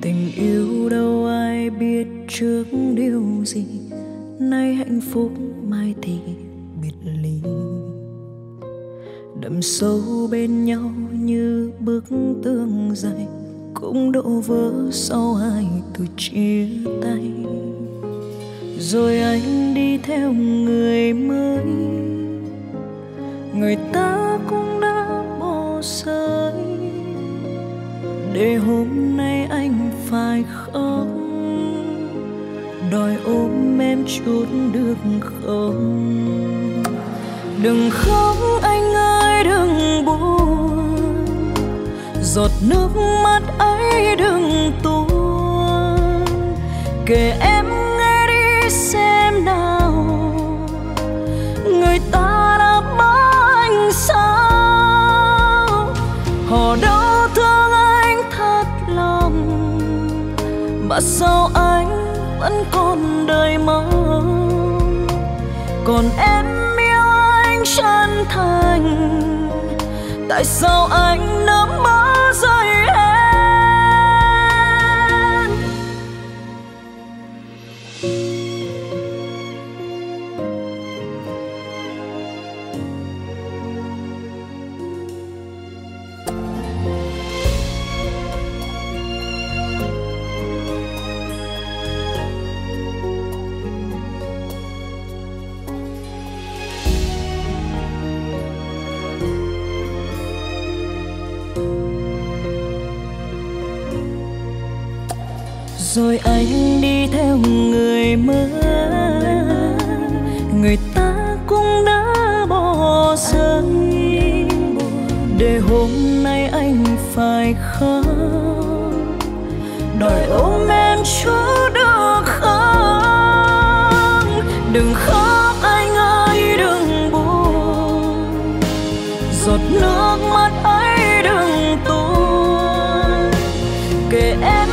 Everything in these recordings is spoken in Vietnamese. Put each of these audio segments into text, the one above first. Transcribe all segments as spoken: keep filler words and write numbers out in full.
Tình yêu đâu ai biết trước điều gì, nay hạnh phúc mai thì biệt ly. Đậm sâu bên nhau như bức tường dày, cũng đổ vỡ sau hai từ chia tay. Rồi anh đi theo người mới, người ta cũng đã bỏ rơi, để hôm nay anh phải khóc, đòi ôm em chút được không? Đừng khóc anh ơi đừng buồn, giọt nước mắt ấy đừng tuôn. Kể em nghe đi xem nào, người ta đã bỏ anh sao? Họ đâu thương anh thật lòng, mà sao anh vẫn còn đời mong? Còn em yêu anh chân thành, tại sao anh nỡ bỏ rơi em? Rồi anh đi theo người mới, người ta cũng đã bỏ rơi, để hôm nay anh phải khóc, đòi ôm em chút được không? Đừng khóc anh ơi đừng buồn, giọt nước mắt ấy đừng tuôn. Kể em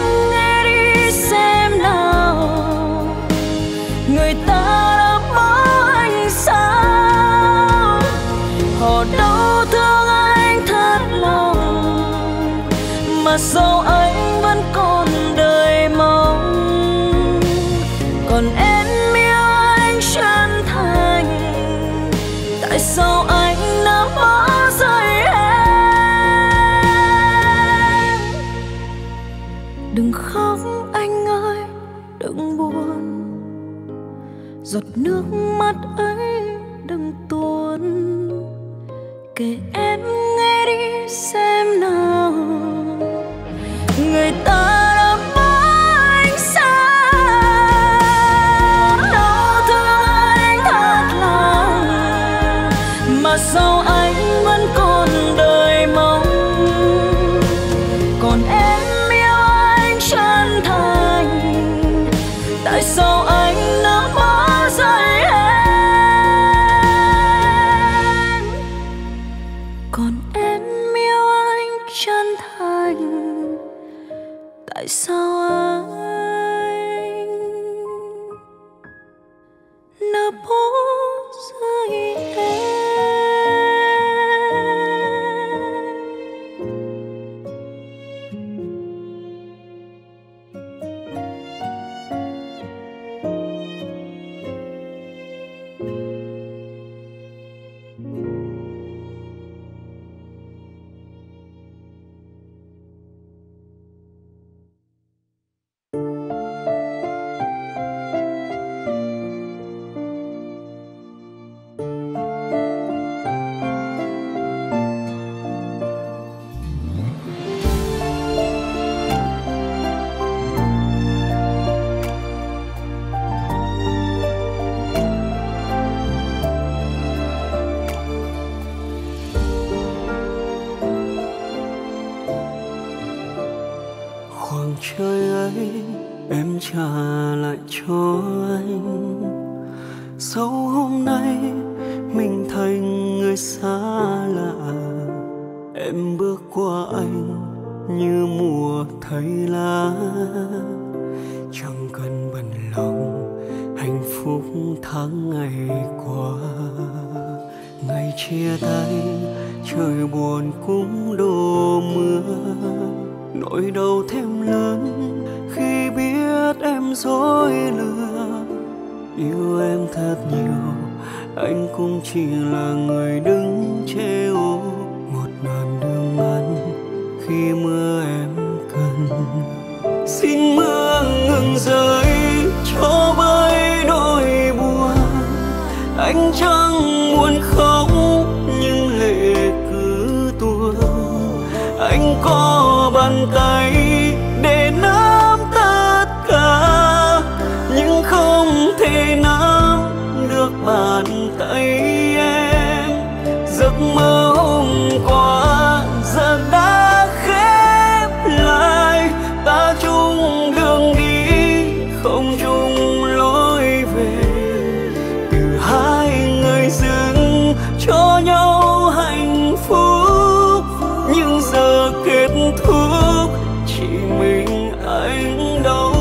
người ta đã bỏ anh sao? Họ đâu thương anh thật lòng, mà sao anh vẫn còn đời mong? Còn em yêu anh chân thành, tại sao anh đã bỏ rơi em? Đừng khóc anh ơi đừng buồn, giọt nước mắt ấy đừng tuôn. Kể em nghe đi xem nào, người ta đã bỏ anh sao? Đâu thương anh thật lòng, mà sao anh vẫn còn đời mong? Còn em yêu anh chân thành, tại sao anh đã bỏ rơi em? Còn em yêu anh chân thành, tại sao anh đã bỏ rơi em? Khoảng trời ấy em trả lại cho anh, sau hôm nay mình thành người xa lạ. Em bước qua anh như mùa thay lá, chẳng cần bận lòng hạnh phúc tháng ngày qua. Ngày chia tay trời buồn cũng đổ mưa, nỗi đau thêm lớn em dối lừa. Yêu em thật nhiều, anh cũng chỉ là người đứng treo một đoạn đường ngắn khi mưa em cần. Xin mưa ngừng rơi cho vơi nỗi buồn, anh chẳng muốn khóc nhưng lệ cứ tuôn. Anh có bàn tay để nắm tất cả, nhưng không thể nắm được bàn tay em. Giấc mơ hôm qua giờ đã khép lại, ta chung đường đi không chung lối về. Từ hai người dừng cho nhau hạnh phúc, nhưng giờ kết thúc chỉ mình anh đau.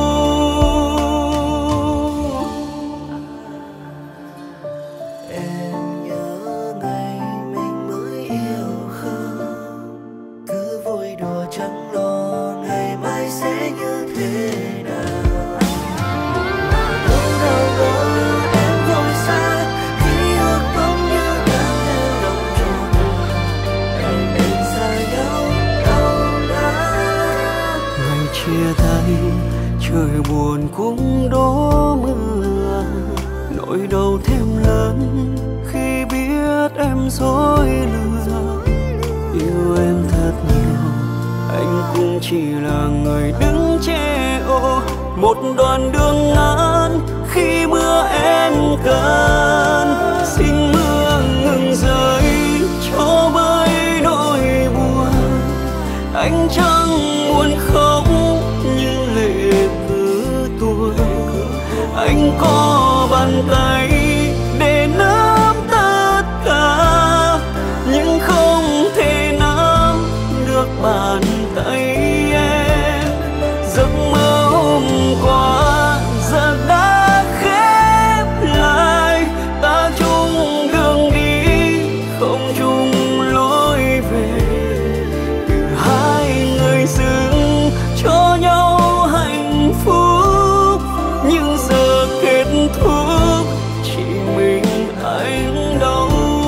Em nhớ ngày mình mới yêu không, cứ vui đùa chẳng lo ngày mai sẽ như thế nào. Đâu đâu ngờ em vội xa khi ước mong như đang theo lòng tròn. Anh em xa nhau đau đớn. Ngày chia tay trời buồn cũng đổ mưa, nỗi đau thêm lớn khi biết em dối lừa. Yêu em thật nhiều, anh cũng chỉ là người đứng che ô một đoạn đường ngắn khi mưa em cần. Xin mưa ngừng rơi cho vơi nỗi buồn, anh chẳng muốn khóc nhưng lệ cứ tuôn. Anh có bàn tay để nắm tất cả, nhưng không thể nắm được bàn tay em. Giấc mơ hôm qua giờ đã khép lại, ta chung đường đi không chung lối về. Từ hai người dừng cho nhau hạnh phúc, nhưng giờ kết thúc chỉ mình anh đau.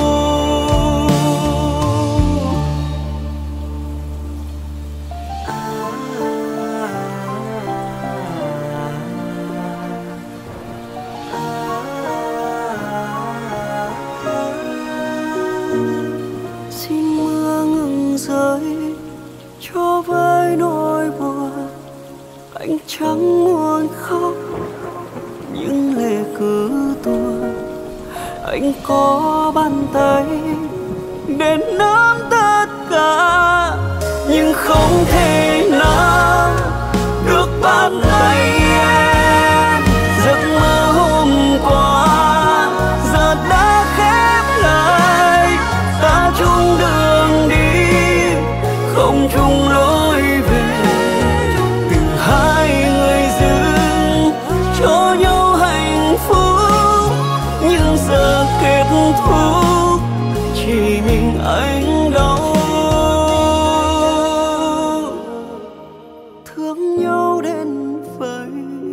Xin mưa ngừng rơi cho vơi nỗi buồn, anh chẳng muốn khóc nhưng lệ cứ tuôn. Anh có bàn tay để nắm tất cả, nhưng không thể nắm được bàn tay em. Giấc mơ hôm qua giờ đã khép lại, ta chung đường đi không chung lối về. Từ hai người dừng cho nhau hạnh phúc, nhưng giờ kết thúc chỉ mình anh đau. Thương nhau đến vậy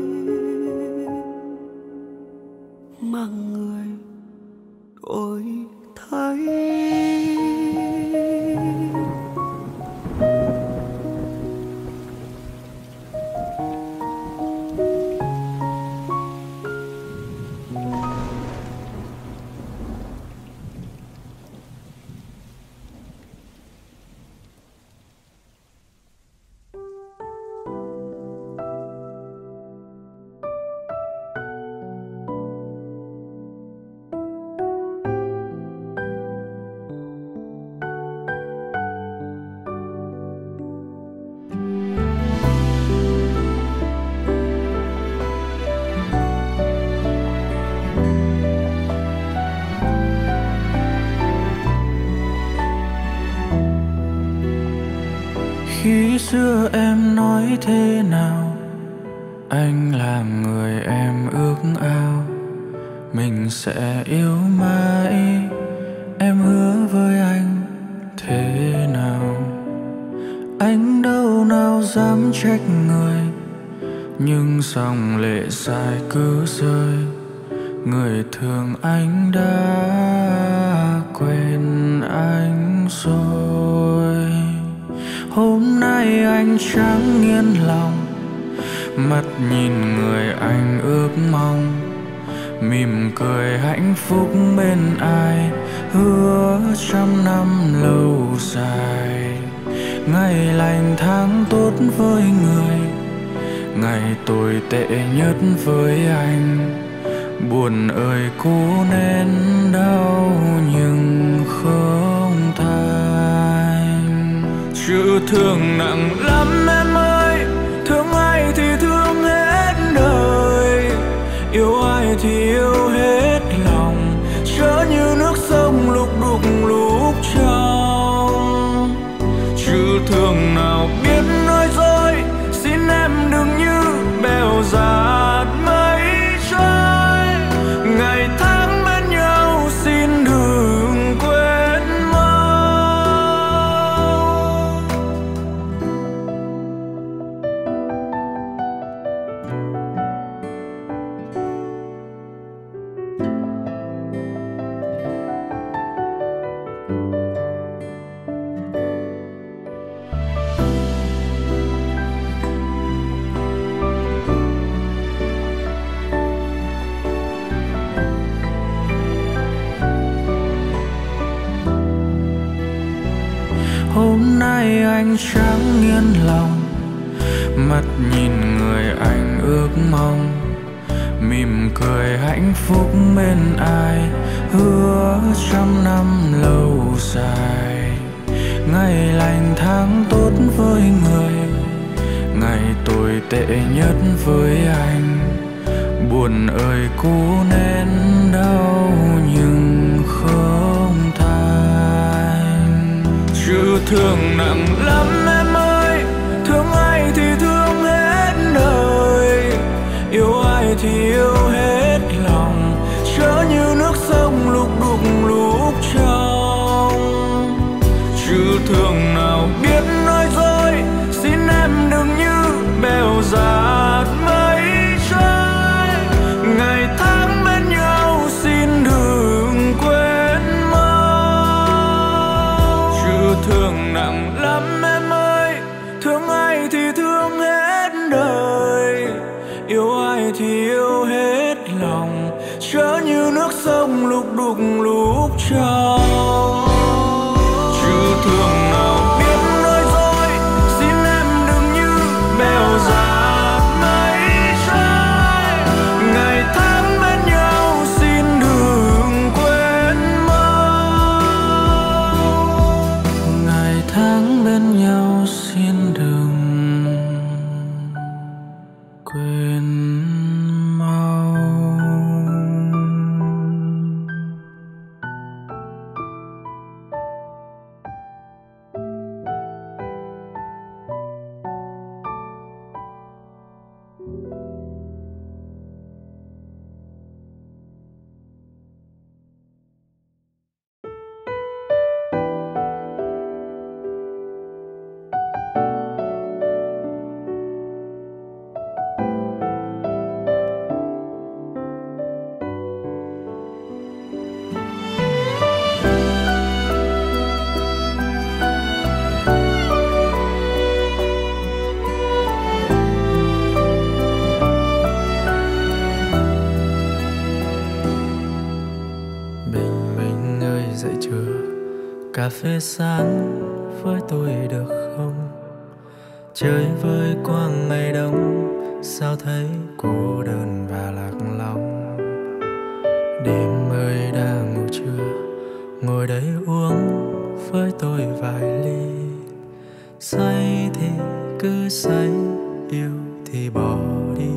mà người đổi thay. Khi xưa em nói thế nào, anh là người em ước ao, mình sẽ yêu mãi. Em hứa với anh thế nào, anh đâu nào dám trách người, nhưng dòng lệ dài cứ rơi. Người thương anh đã quên anh rồi. Hôm nay anh chẳng yên lòng, mắt nhìn người anh ước mong, mỉm cười hạnh phúc bên ai, hứa trăm năm lâu dài. Ngày lành tháng tốt với người, ngày tồi tệ nhất với anh. Buồn ơi cố nén đau nhưng không thành. Chữ thương nặng lắm em ơi, thương ai thì thương hết đời, yêu ai thì yêu hết lòng, chớ như nước sông lúc đục lúc trong. Chữ thương nào biết nói dối, xin em đừng như bèo dạt mây trôi. Ngày tháng bên nhau xin đừng quên mau. Hôm nay anh chẳng yên lòng, mắt nhìn người anh ước mong, mỉm cười hạnh phúc bên ai, hứa trăm năm lâu dài. Ngày lành tháng tốt với người, ngày tồi tệ nhất với anh. Buồn ơi cố nén đau nhưng không thành. Chữ thương nặng lắm em ơi, thương ai thì thương hết đời, yêu ai thì yêu hết lòng, chớ như nước sông lúc đục lúc trong. Chữ thương nào biết nói dối, xin em đừng như bèo dạt mây trôi. Ngày tháng bên nhau xin đừng quên mau. Chữ thương nặng lắm em ơi, thương ai thì thương hết đời, yêu ai thì yêu hết lòng, chớ như nước sông lúc đục lúc trong. Chữ thương nào biết nói dối, xin em đừng như bèo dạt mây trôi. Ngày tháng bên nhau xin đừng quên mau. Ngày tháng bên nhau xin đừng quên mau. Cà phê sáng với tôi được không? Chơi với quang ngày đông, sao thấy cô đơn và lạc lòng. Đêm ơi đang ngủ trưa, ngồi đây uống với tôi vài ly. Say thì cứ say, yêu thì bỏ đi.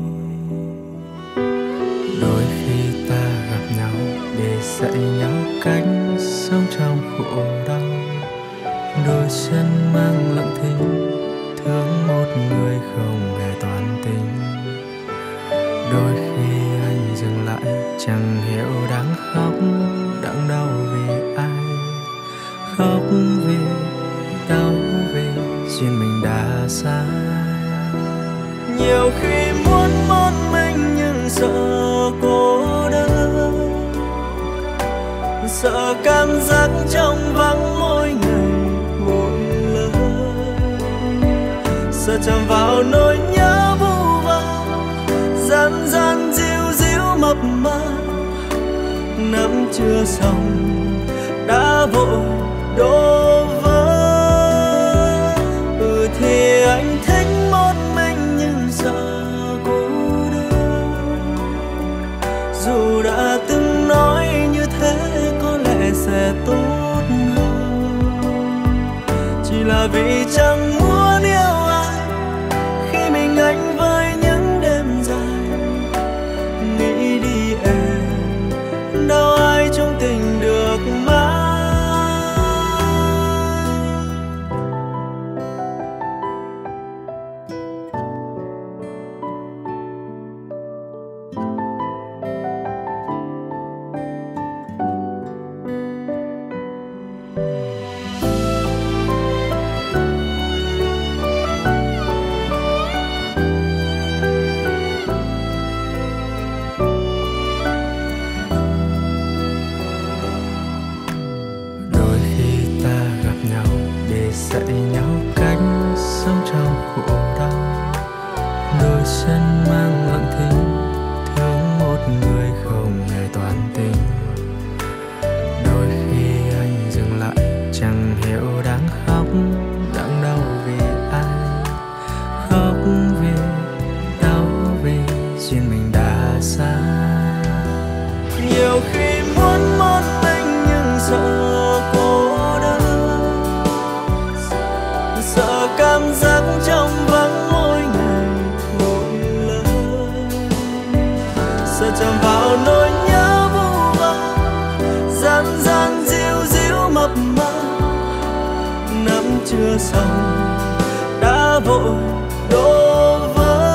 Đôi khi ta gặp nhau để dạy nhau cách sống trong khổ đau. Đôi chân mang lặng thinh, thương một người không hề toàn tình. Đôi khi anh dừng lại, chẳng hiểu đáng khóc, đáng đau vì ai. Khóc vì đau vì duyên mình đã sai. Nhiều khi muốn một mình nhưng sợ cô đơn, sợ cảm giác trong vắng mỗi ngày một lời, sợ chạm vào nỗi nhớ vu vơ gian gian díu díu mập mờ, nắm chưa xong đã vội đổ vỡ. Ừ thì anh thích một mình nhưng sợ cô đơn, dù đã từng nói như thế có lẽ sẽ tốt hơn, chỉ là vì chẳng muốn yêu ai khi mình anh với những đêm dài. Nghĩ đi em, đâu ai trong tình được mãi. dạy nhau cách sống trong khổ đau, đôi chân mang lặng thinh thương một người không hề toàn tình. Đôi khi anh dừng lại chẳng hiểu đang khóc đang đau vì ai, khóc vì đau vì duyên mình đã xa. Nhiều khi muốn một mình nhưng sợ cô đơn, sợ cảm giác trong vắng mỗi ngày một lời, sợ chạm vào nỗi nhớ vu vơ gian gian díu díu mập mờ, nắm chưa xong đã vội đổ vỡ.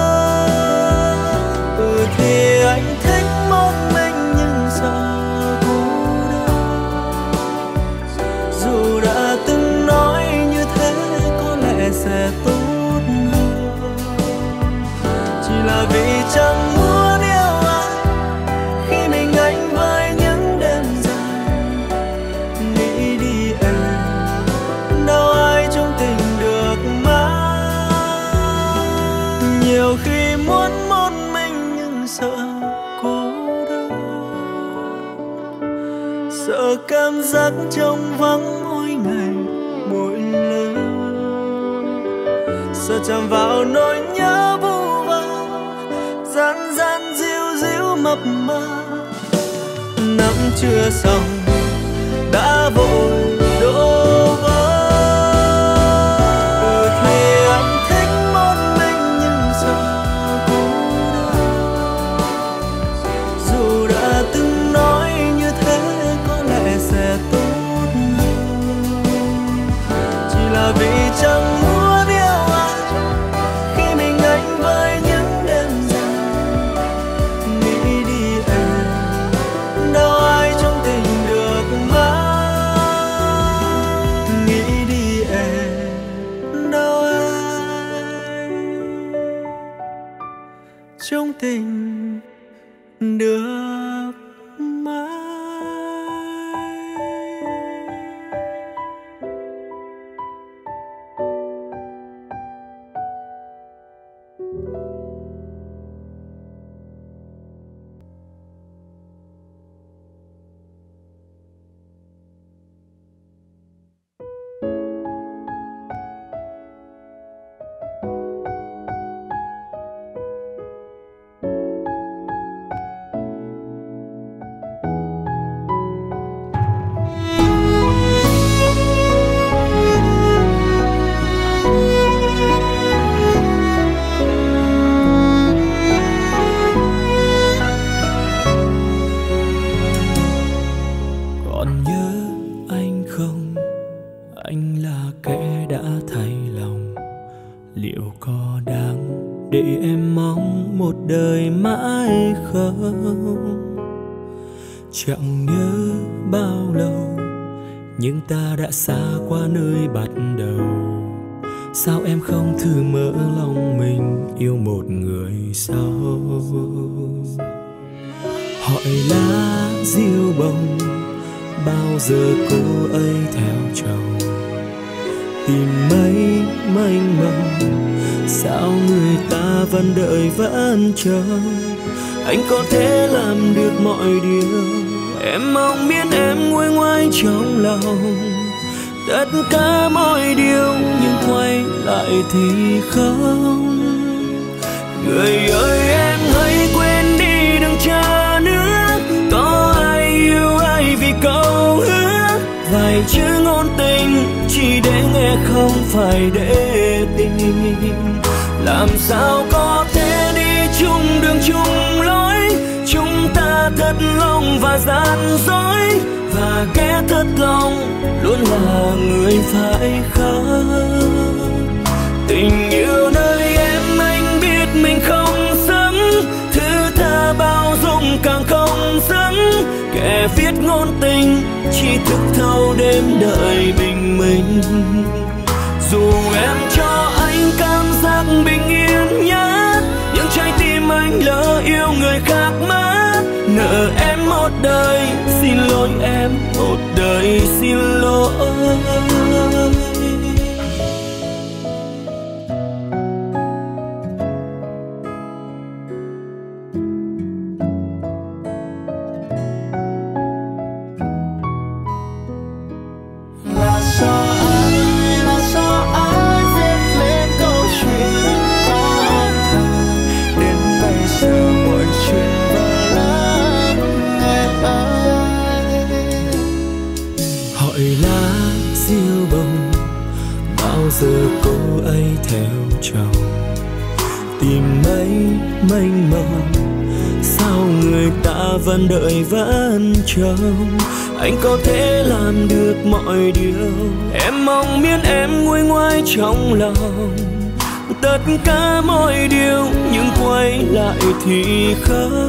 Ừ thì anh thích một mình nhưng sợ cô đơn, dù đã từng nói như thế có lẽ sẽ tốt hơn, chỉ là vì chẳng muốn yêu ai khi mình anh với những đêm dài. Nghĩ đi em, đâu ai trong tình được mãi. Nhiều khi muốn một mình nhưng sợ cô đơn, sợ cảm giác trong vắng mỗi ngày mỗi lời, sợ chạm vào nỗi nhớ vu vơ gian gian díu díu mập mờ, nắm chưa xong đã vội đổ vỡ. Ừ thì anh thích một mình nhưng sợ cô đơn, dù đã từng nói như thế có lẽ sẽ tốt hơn, chỉ là vì chẳng muốn yêu ai khi mình anh với những đêm dài. Nghĩ đi em, đâu ai trong tình được mãi. Nghĩ đi em, đâu ai trong tình được mãi. Còn nhớ anh không? Anh là kẻ đã thay lòng. Liệu có đáng để em mong một đời mãi không? Chẳng nhớ bao lâu nhưng ta đã xa qua nơi bắt đầu. Sao em không thử mở lòng mình yêu một người sau. Hỏi lá diêu bông bao giờ cô ấy theo chồng, tìm mấy mênh mông sao người ta vẫn đợi vẫn chờ. Anh có thể làm được mọi điều, em mong biết em nguôi ngoai trong lòng tất cả mọi điều, nhưng quay lại thì không. Người ơi em hãy quên đi đừng chờ nữa, có ai yêu ai vì câu hứa, vài chữ ngôn tình chỉ để nghe không phải để tình. Làm sao có thể đi chung đường chung lối, chúng ta thật lòng và gian dối, và kẻ thật lòng luôn là người phải khóc. Tình yêu nơi em anh biết mình không xứng, thứ tha bao dung càng không xứng, kẻ viết ngôn tình chỉ thức thâu đêm đợi bình minh. Dù em cho anh cảm giác bình yên nhất, nhưng trái tim anh lỡ yêu người khác mất. Nợ em một đời, xin lỗi em một đời xin lỗi. Giờ cô ấy theo chồng, tìm mấy mênh mông sao người ta vẫn đợi vẫn chờ. Anh có thể làm được mọi điều, em mong biết em nguôi ngoai trong lòng tất cả mọi điều, nhưng quay lại thì không.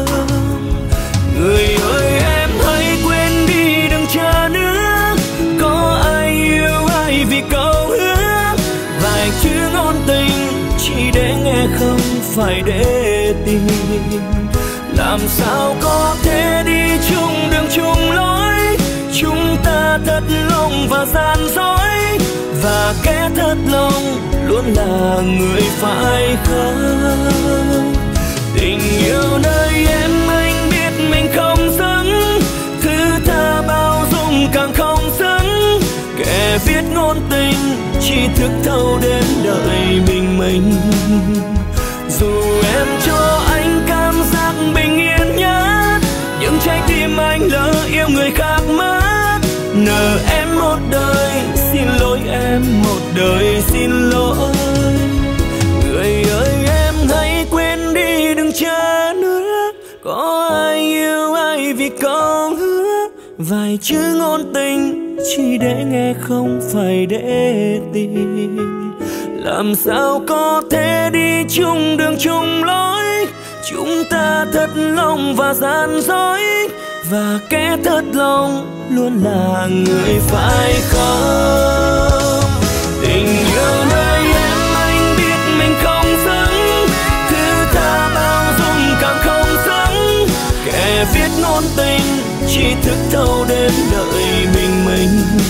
Người ơi em hãy quên đi đừng chờ nữa, có ai yêu ai vì câu vài chữ ngôn tình chỉ để nghe không phải để tình. Làm sao có thể đi chung đường chung lối, chúng ta thật lòng và gian dối, và kẻ thật lòng luôn là người phải khóc. Tình yêu nơi em anh biết mình không xứng, thứ tha bao dung càng không xứng, kẻ viết ngôn tình chỉ thức thâu đến đợi bình minh. Dù em cho anh cảm giác bình yên nhất, nhưng trái tim anh lỡ yêu người khác mất. Nợ em một đời, xin lỗi em một đời xin lỗi. Người ơi em hãy quên đi đừng chờ nữa, có ai yêu ai vì câu hứa, vài chữ ngôn tình chỉ để nghe không phải để tin. Làm sao có thể đi chung đường chung lối, chúng ta thật lòng và gian dối, và kẻ thật lòng luôn là người phải khóc. Tình yêu nơi em anh biết mình không xứng, thứ tha bao dung càng không xứng, kẻ viết ngôn tình chỉ thức thâu đến đợi bình minh.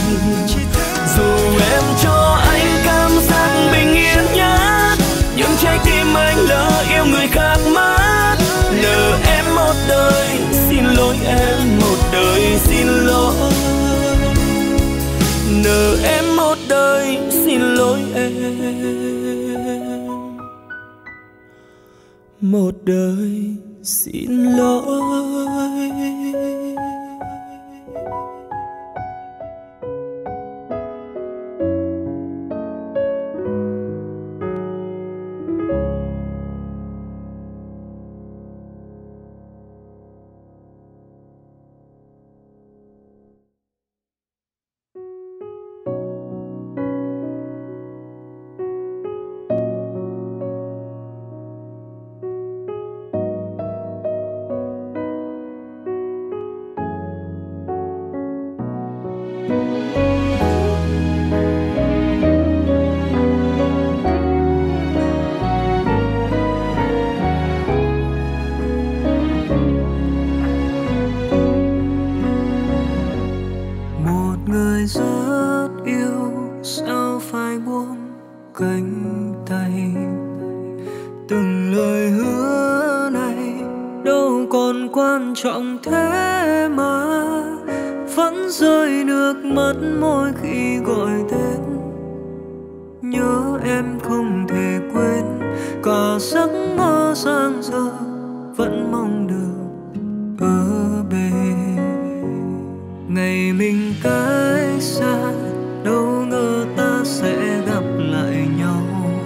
Dù em cho anh cảm giác bình yên nhất, nhưng trái tim anh lỡ yêu người khác mất. Nợ em một đời, xin lỗi em một đời xin lỗi. Nợ em một đời, xin lỗi em một đời xin lỗi. Từng lời hứa này đâu còn quan trọng thế mà vẫn rơi nước mắt mỗi khi gọi tên. Nhớ em không thể quên, cả giấc mơ giang dở vẫn mong được ở bên. Ngày mình cách xa đâu ngờ ta sẽ gặp lại nhau.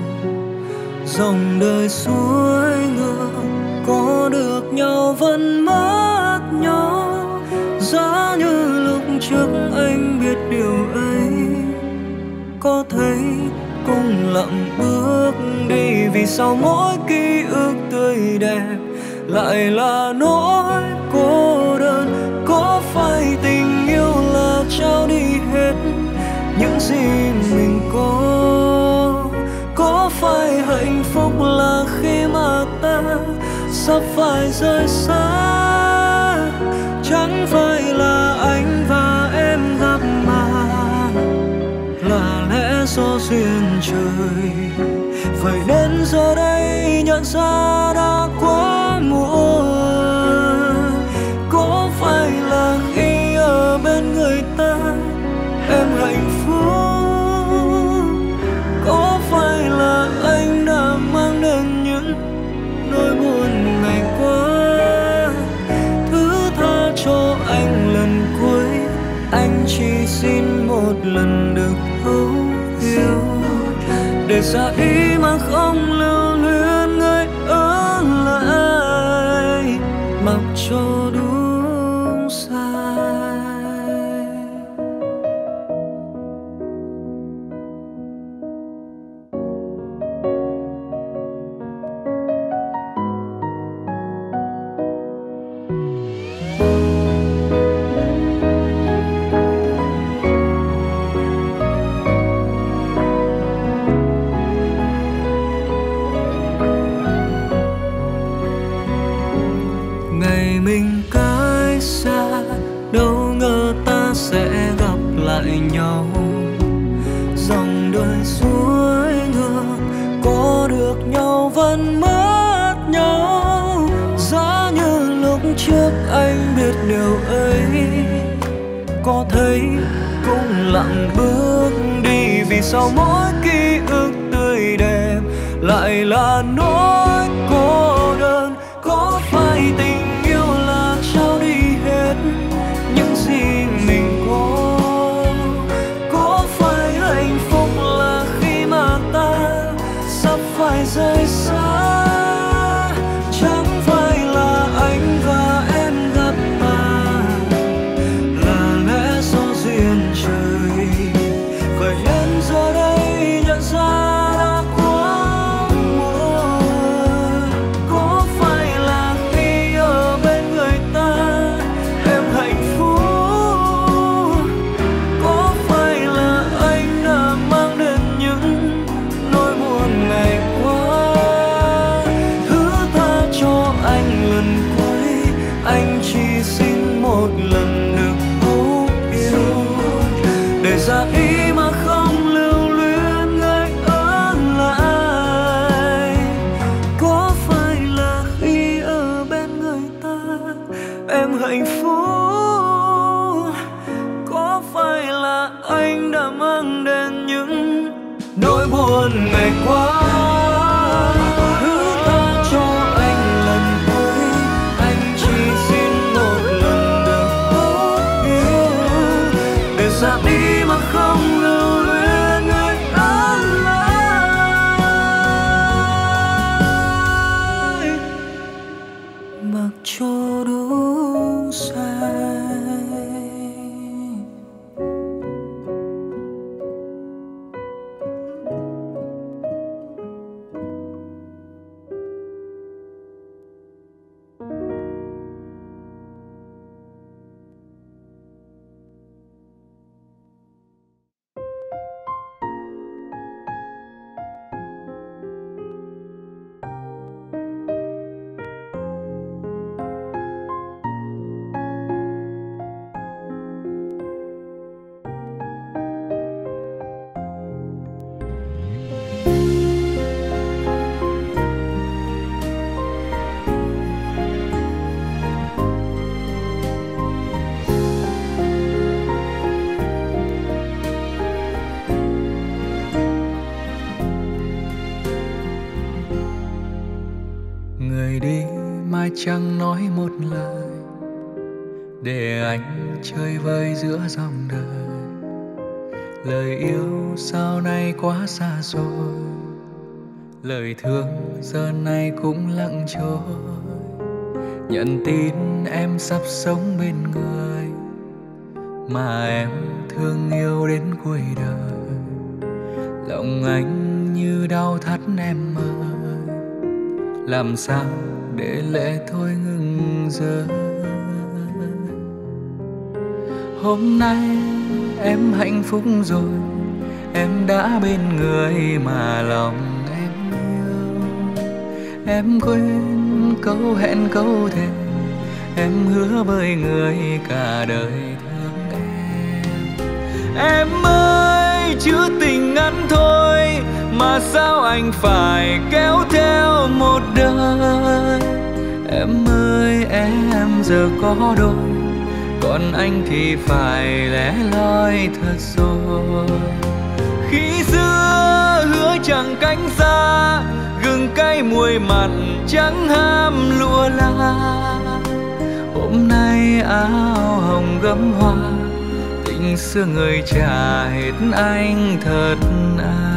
Dòng đời suối ngược có được nhau vẫn mất nhau. Giá như lúc trước anh biết điều ấy, có thấy cũng lặng bước đi. Vì sao mỗi ký ức tươi đẹp lại là nỗi cô đơn? Có phải tình yêu là trao đi hết những gì mình có? Có phải hạnh phúc là khi mà ta sắp phải rời xa? Chẳng phải là anh và em gặp mà là lẽ do duyên trời. Vậy nên giờ đây nhận ra đã quá muộn. Có phải là khi ở bên người ta em hạnh phúc? Có phải là anh đã mang đến những nỗi buồn ngày qua? Thứ tha cho anh lần cuối, anh chỉ xin một lần được thấu hiểu. Để ra ý mà không lưu luyến người ở lại, mặc cho đúng sai. Ngày mình cách xa đâu ngờ ta sẽ gặp lại nhau. Dòng đời suối ngược có được nhau vẫn mất nhau. Giá như lúc trước anh biết điều ấy, có thấy cũng lặng bước đi. Vì sao mỗi ký ức tươi đẹp lại là nỗi cô đơn? Có phải tình yêu là trao đi hết những gì mình có? Có phải hạnh phúc là khi mà ta sắp phải rời xa? Chẳng phải là anh và em gặp mà là lẽ do duyên trời. Vậy nên giờ đây nhận ra đã quá muộn. Người đi mai chẳng nói một lời, để anh chơi vơi giữa dòng đời. Lời yêu sau này quá xa xôi, lời thương giờ này cũng lặng trôi. Nhận tin em sắp sống bên người mà em thương yêu đến cuối đời. Lòng anh như đau thắt em ơi, làm sao để lệ thôi ngừng rơi. Hôm nay em hạnh phúc rồi, em đã bên người mà lòng em yêu. Em quên câu hẹn câu thề, em hứa với người cả đời thương em. Em ơi chữ tình ngắn thôi mà sao anh phải kéo theo một đời. Em ơi em giờ có đôi, còn anh thì phải lẻ loi thật rồi. Khi xưa hứa chẳng cánh xa, gừng cay muối mặn chẳng ham lụa la. Hôm nay áo hồng gấm hoa, tình xưa người trả hết anh thật à.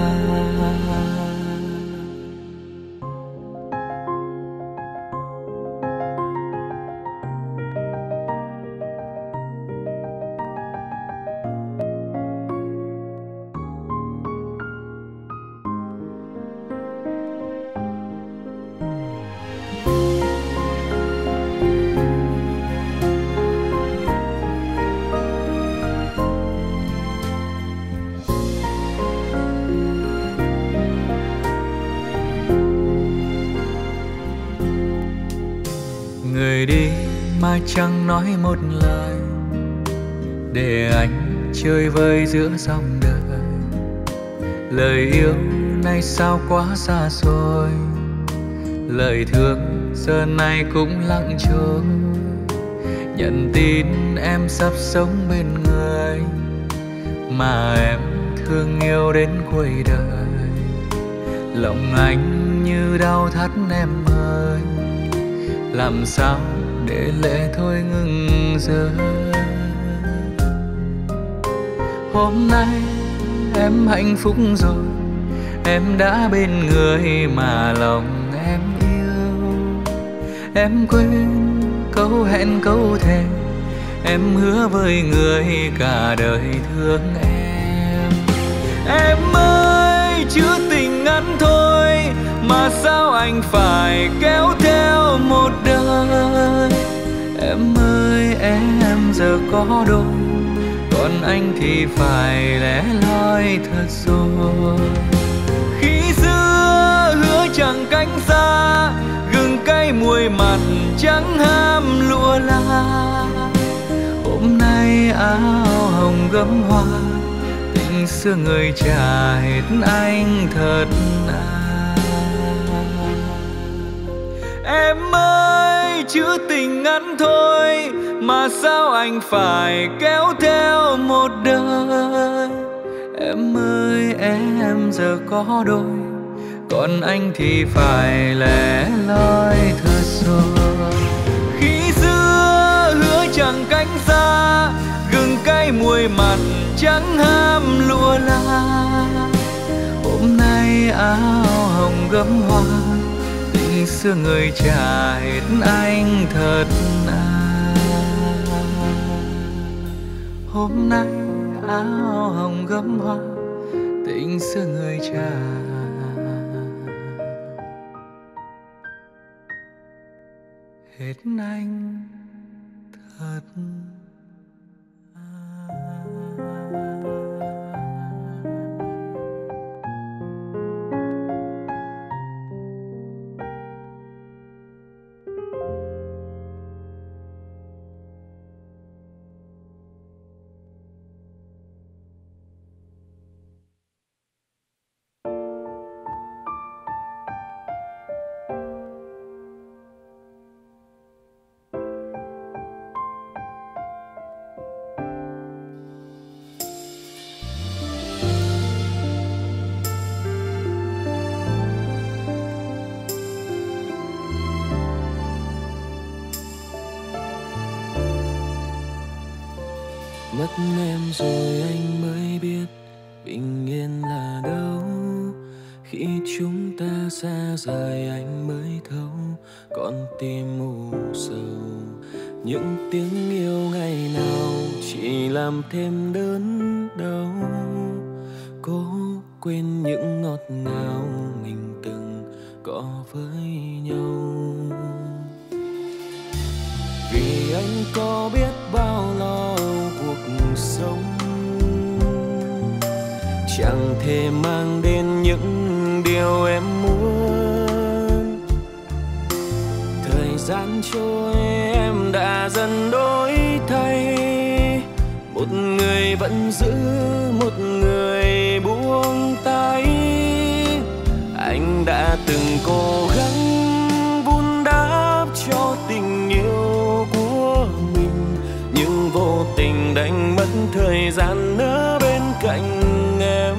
Người đi mai chẳng nói một lời, để anh chơi vơi giữa dòng đời. Lời yêu nay sao quá xa xôi, lời thương giờ này cũng lặng trôi. Nhận tin em sắp sống bên người mà em thương yêu đến cuối đời. Lòng anh như đau thắt em ơi, làm sao để lệ thôi ngừng rơi. Hôm nay em hạnh phúc rồi, em đã bên người mà lòng em yêu. Em quên câu hẹn câu thề, em hứa với người cả đời thương em. Em ơi chữ tình ngắn thôi mà sao anh phải kéo theo một đời. Em ơi em giờ có đôi, còn anh thì phải lẻ loi thật rồi. Khi xưa hứa chẳng cánh xa, gừng cay muối mặn chẳng ham lụa la. Hôm nay áo hồng gấm hoa, tình xưa người trả hết anh thật à. Em ơi chữ tình ngắn thôi mà sao anh phải kéo theo một đời. Em ơi em giờ có đôi, còn anh thì phải lẻ loi thật rồi. Khi xưa hứa chẳng cánh xa, gừng cay muối mặn chẳng ham lụa la. Hôm nay áo hồng gấm hoa, tình xưa người trả hết anh thật à. Hôm nay áo hồng gấm hoa, tình xưa người trả hết anh thật Mất em rồi anh mới biết bình yên là đâu. Khi chúng ta xa rời anh mới thấu con tim mù sầu. Những tiếng yêu ngày nào chỉ làm thêm đớn đau. Cố quên những ngọt ngào mình từng có với nhau. Vì anh có biết bao lo cuộc sống, chẳng thể mang đến những điều em muốn. Thời gian trôi em đã dần đổi thay. Một người vẫn giữ, một người buông tay. Anh đã từng cố gắng vun đắp cho tình yêu của mình, nhưng vô tình đánh mất thời gian ở bên cạnh em.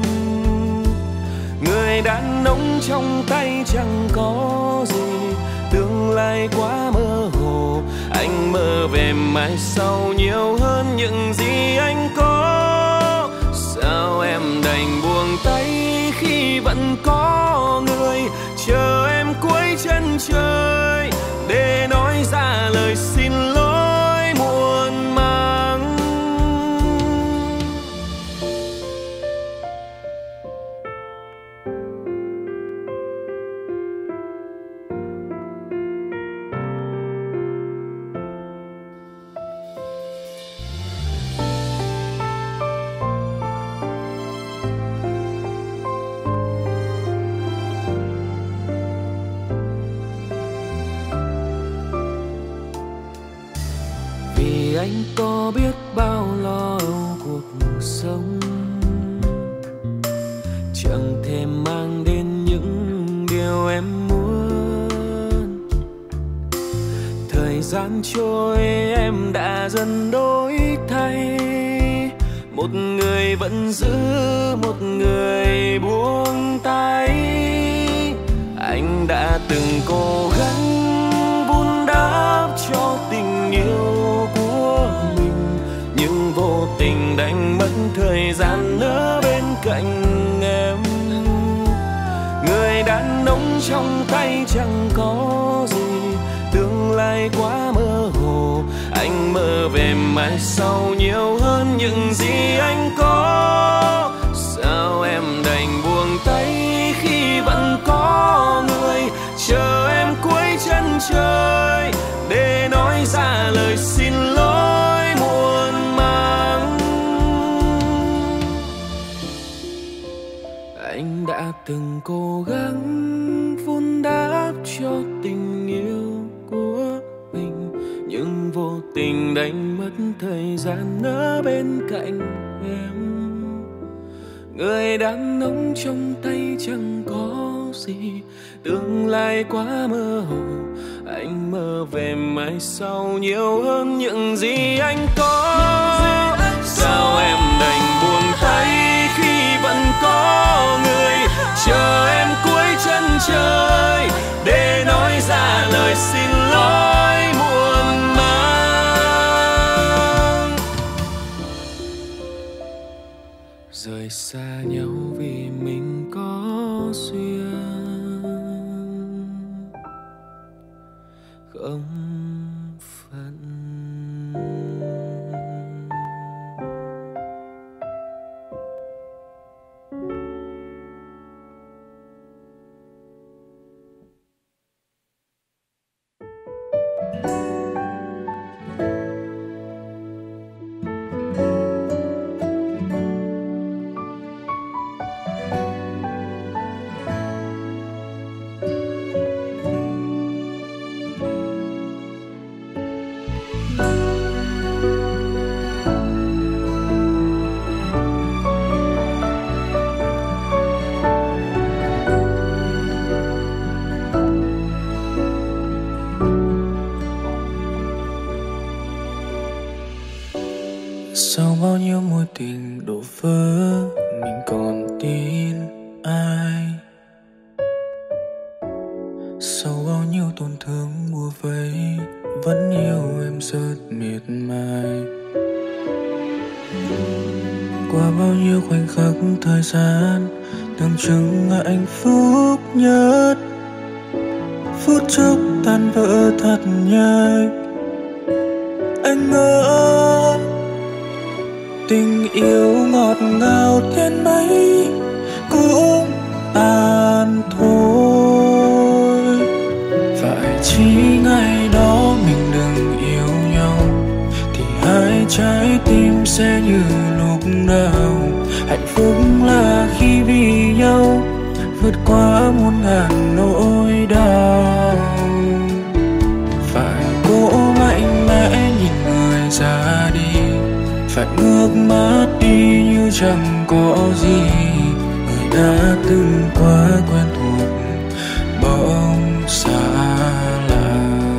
Người đàn ông trong tay chẳng có gì, tương lai quá mơ hồ. Anh mơ về mai sau nhiều hơn những gì anh có. Sao em đành buông tay khi vẫn có người chờ em cuối chân trời để nói ra lời xin lỗi muộn màng. Anh có biết bao lo cuộc sống, chẳng thể mang đến những điều em muốn. Thời gian trôi em đã dần đổi thay. Một người vẫn giữ, một người buông tay. Anh đã từng cố gắng vun đắp cho tình yêu của mình, nhưng vô tình đánh mất thời gian ở bên cạnh em. Người đàn ông trong tay chẳng có gì, tương lai quá mơ hồ. Anh mơ về mai sau nhiều hơn những gì anh có. Sao em đành buông tay khi vẫn có người chờ em cuối chân trời để nói ra lời xin lỗi muộn màng. Anh đã từng cố gắng vun đắp cho tình yêu của mình, nhưng vô tình đánh mất thời gian ở bên cạnh em. Người đàn ông trong tay chẳng có gì, tương lai quá mơ hồ. Anh mơ về mai sau nhiều hơn những gì anh có. Sao em đành buông tay khi vẫn có người chờ em cuối chân trời để nói ra lời xin lỗi muộn màng. Rời xa nhau vì mình có duyên không phận. Sau bao nhiêu mối tình đổ vỡ, mình còn tin ai? Sau bao nhiêu tổn thương bủa vây, vẫn yêu em rất miệt mài. Qua bao nhiêu khoảnh khắc thời gian tưởng chừng hạnh phúc nhất, phút chốc tan vỡ thật nhanh. Anh ngỡ tình yêu ngọt ngào đến mấy cũng tàn thôi. Phải chỉ ngày đó mình đừng yêu nhau thì hai trái tim sẽ như lúc nào. Hạnh phúc là khi vì nhau vượt qua muôn ngàn nỗi đau. Phải cố mạnh mẽ nhìn người ra đi, phải ngước mắt đi như chẳng có gì. Người đã từng quá quen thuộc bỗng xa lạ.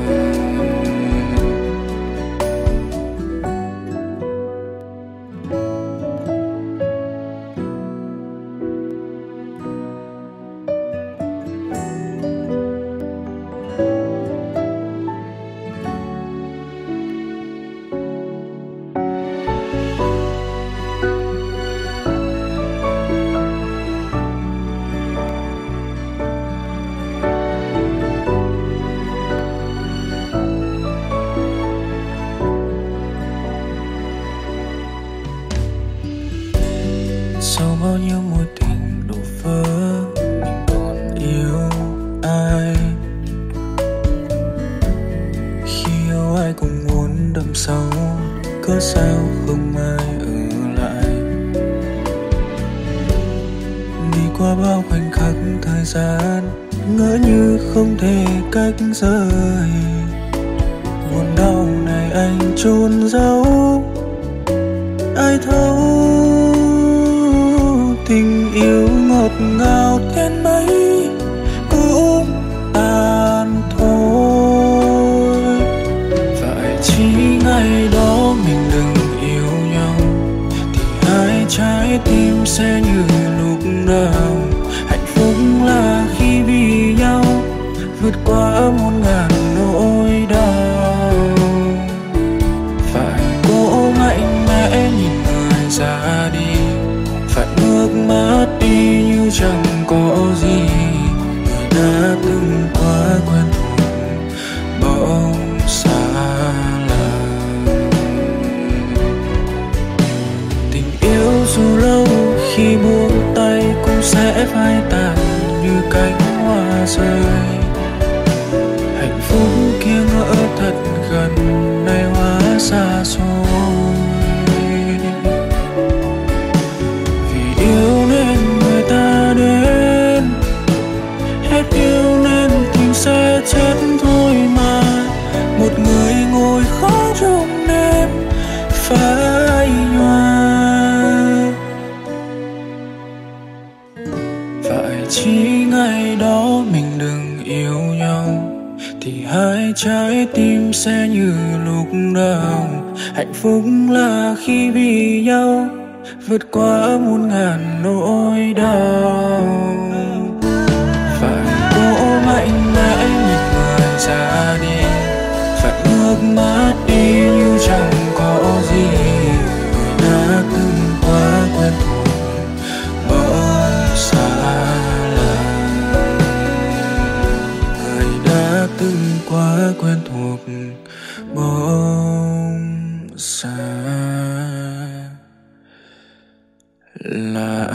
Sau bao nhiêu mối tình đổ vỡ, mình còn yêu ai? Khi yêu ai cũng muốn đâm sâu, cớ sao không ai ở lại? Đi qua bao khoảnh khắc thời gian, ngỡ như không thể cách rời. Buồn đau này anh chôn giấu, ai thấu tình yêu ngọt ngào đến mấy cũng tàn thôi. Phải chỉ ngày đó mình đừng yêu nhau thì hai trái tim sẽ như lúc nào. Hạnh phúc là khi vì nhau vượt qua muôn ngàn nỗi đau. Phải cố mạnh mẽ nhìn người ra đi, phải ngước mắt đi như chẳng có gì. Người đã từng quá quen thuộc bỗng xa lạ. Tình yêu dù lâu khi buông tay cũng sẽ phai tàn như cánh hoa rơi. Hạnh phúc kia ngỡ thật gần nay hóa xa xôi. Yêu nên người ta đến, hết yêu nên tình sẽ chết thôi mà. Một người ngồi khóc trong đêm phai nhòa. Phải chỉ ngày đó mình đừng yêu nhau thì hai trái tim sẽ như lúc đầu. Hạnh phúc là khi vì nhau vượt qua muôn ngàn nỗi đau. Phải cố mạnh mẽ nhìn người ra đi, phải ngước mắt đi như chẳng có gì. Người đã từng quá quen thuộc bỗng xa lạ. Người đã từng quá quen thuộc bỗng xa là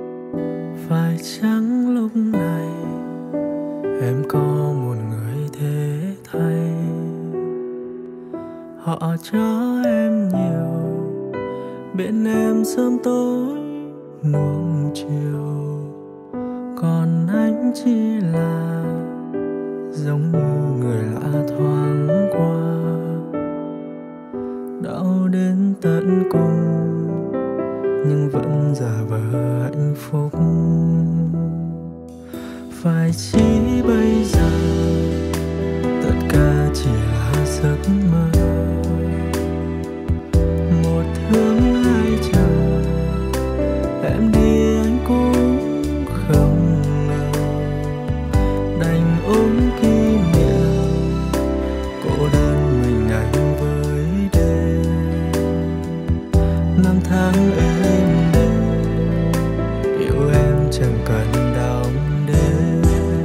phải chăng lúc này em có một người thế họ cho em nhiều, bên em sớm tối nuông chiều, còn anh chỉ là giống như người lạ thoáng qua. Đau đến tận cùng nhưng vẫn giả vờ hạnh phúc. Phải chỉ bây giờ tất cả chỉ là giấc mơ, một thương hai chờ, em đi anh cũng không ngờ, đành ôm kỷ niệm cô đơn mình anh với đêm. Năm tháng êm đềm yêu em chẳng cần đong đếm.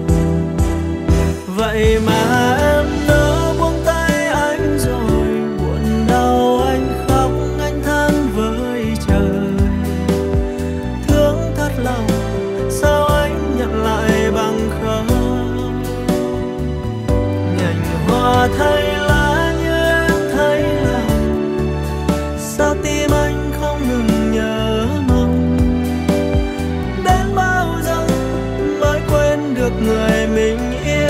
Vậy mà em nỡ buông tay anh rồi, buồn đau anh khóc anh than với trời. Thương thật lòng sao anh nhận lại bằng không, nhành hoa thay lá như em thấy lòng, sao tim anh không ngừng nhớ mong. Đến bao giờ mới quên được người mình yêu.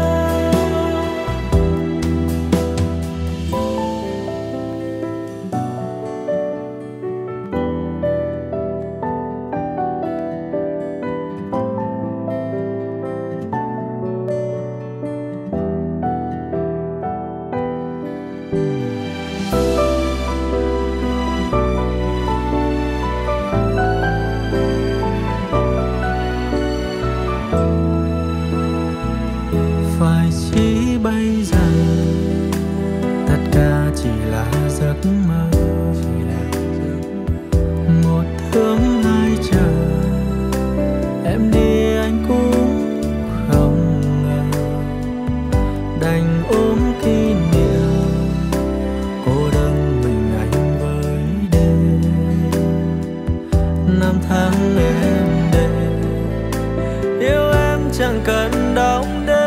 Phải chỉ bây giờ tất cả chỉ là giấc mơ, một thương hai chờ, em đi anh cũng không ngờ, đành ôm kỷ niệm cô đơn mình anh với đêm. Năm tháng êm đềm yêu em chẳng cần đong đếm.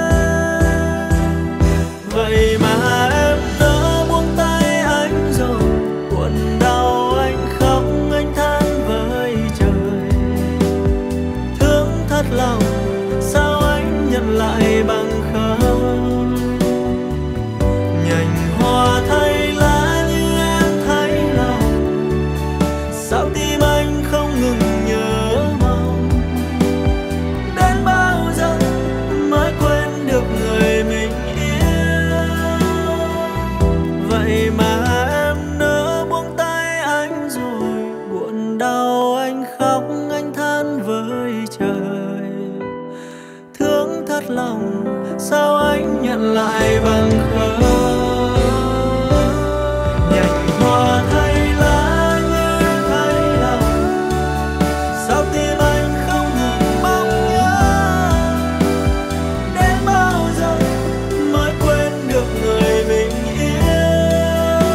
Vậy mà em nỡ buông tay anh rồi, buồn đau anh khóc anh than với trời. Thương thật lòng sao anh nhận lại bằng không, nhành hoa thay lá như em thấy lòng, sao tim anh không ngừng nhớ mong. Đến bao giờ mới quên được người mình yêu. Vậy mà em nỡ buông tay anh rồi, buồn đau anh khóc anh than với trời. Thương thật lòng sao anh nhận lại bằng không, nhành hoa thay lá như em thấy lòng, sao tim anh không ngừng mong nhớ. Đến bao giờ mới quên được người mình yêu.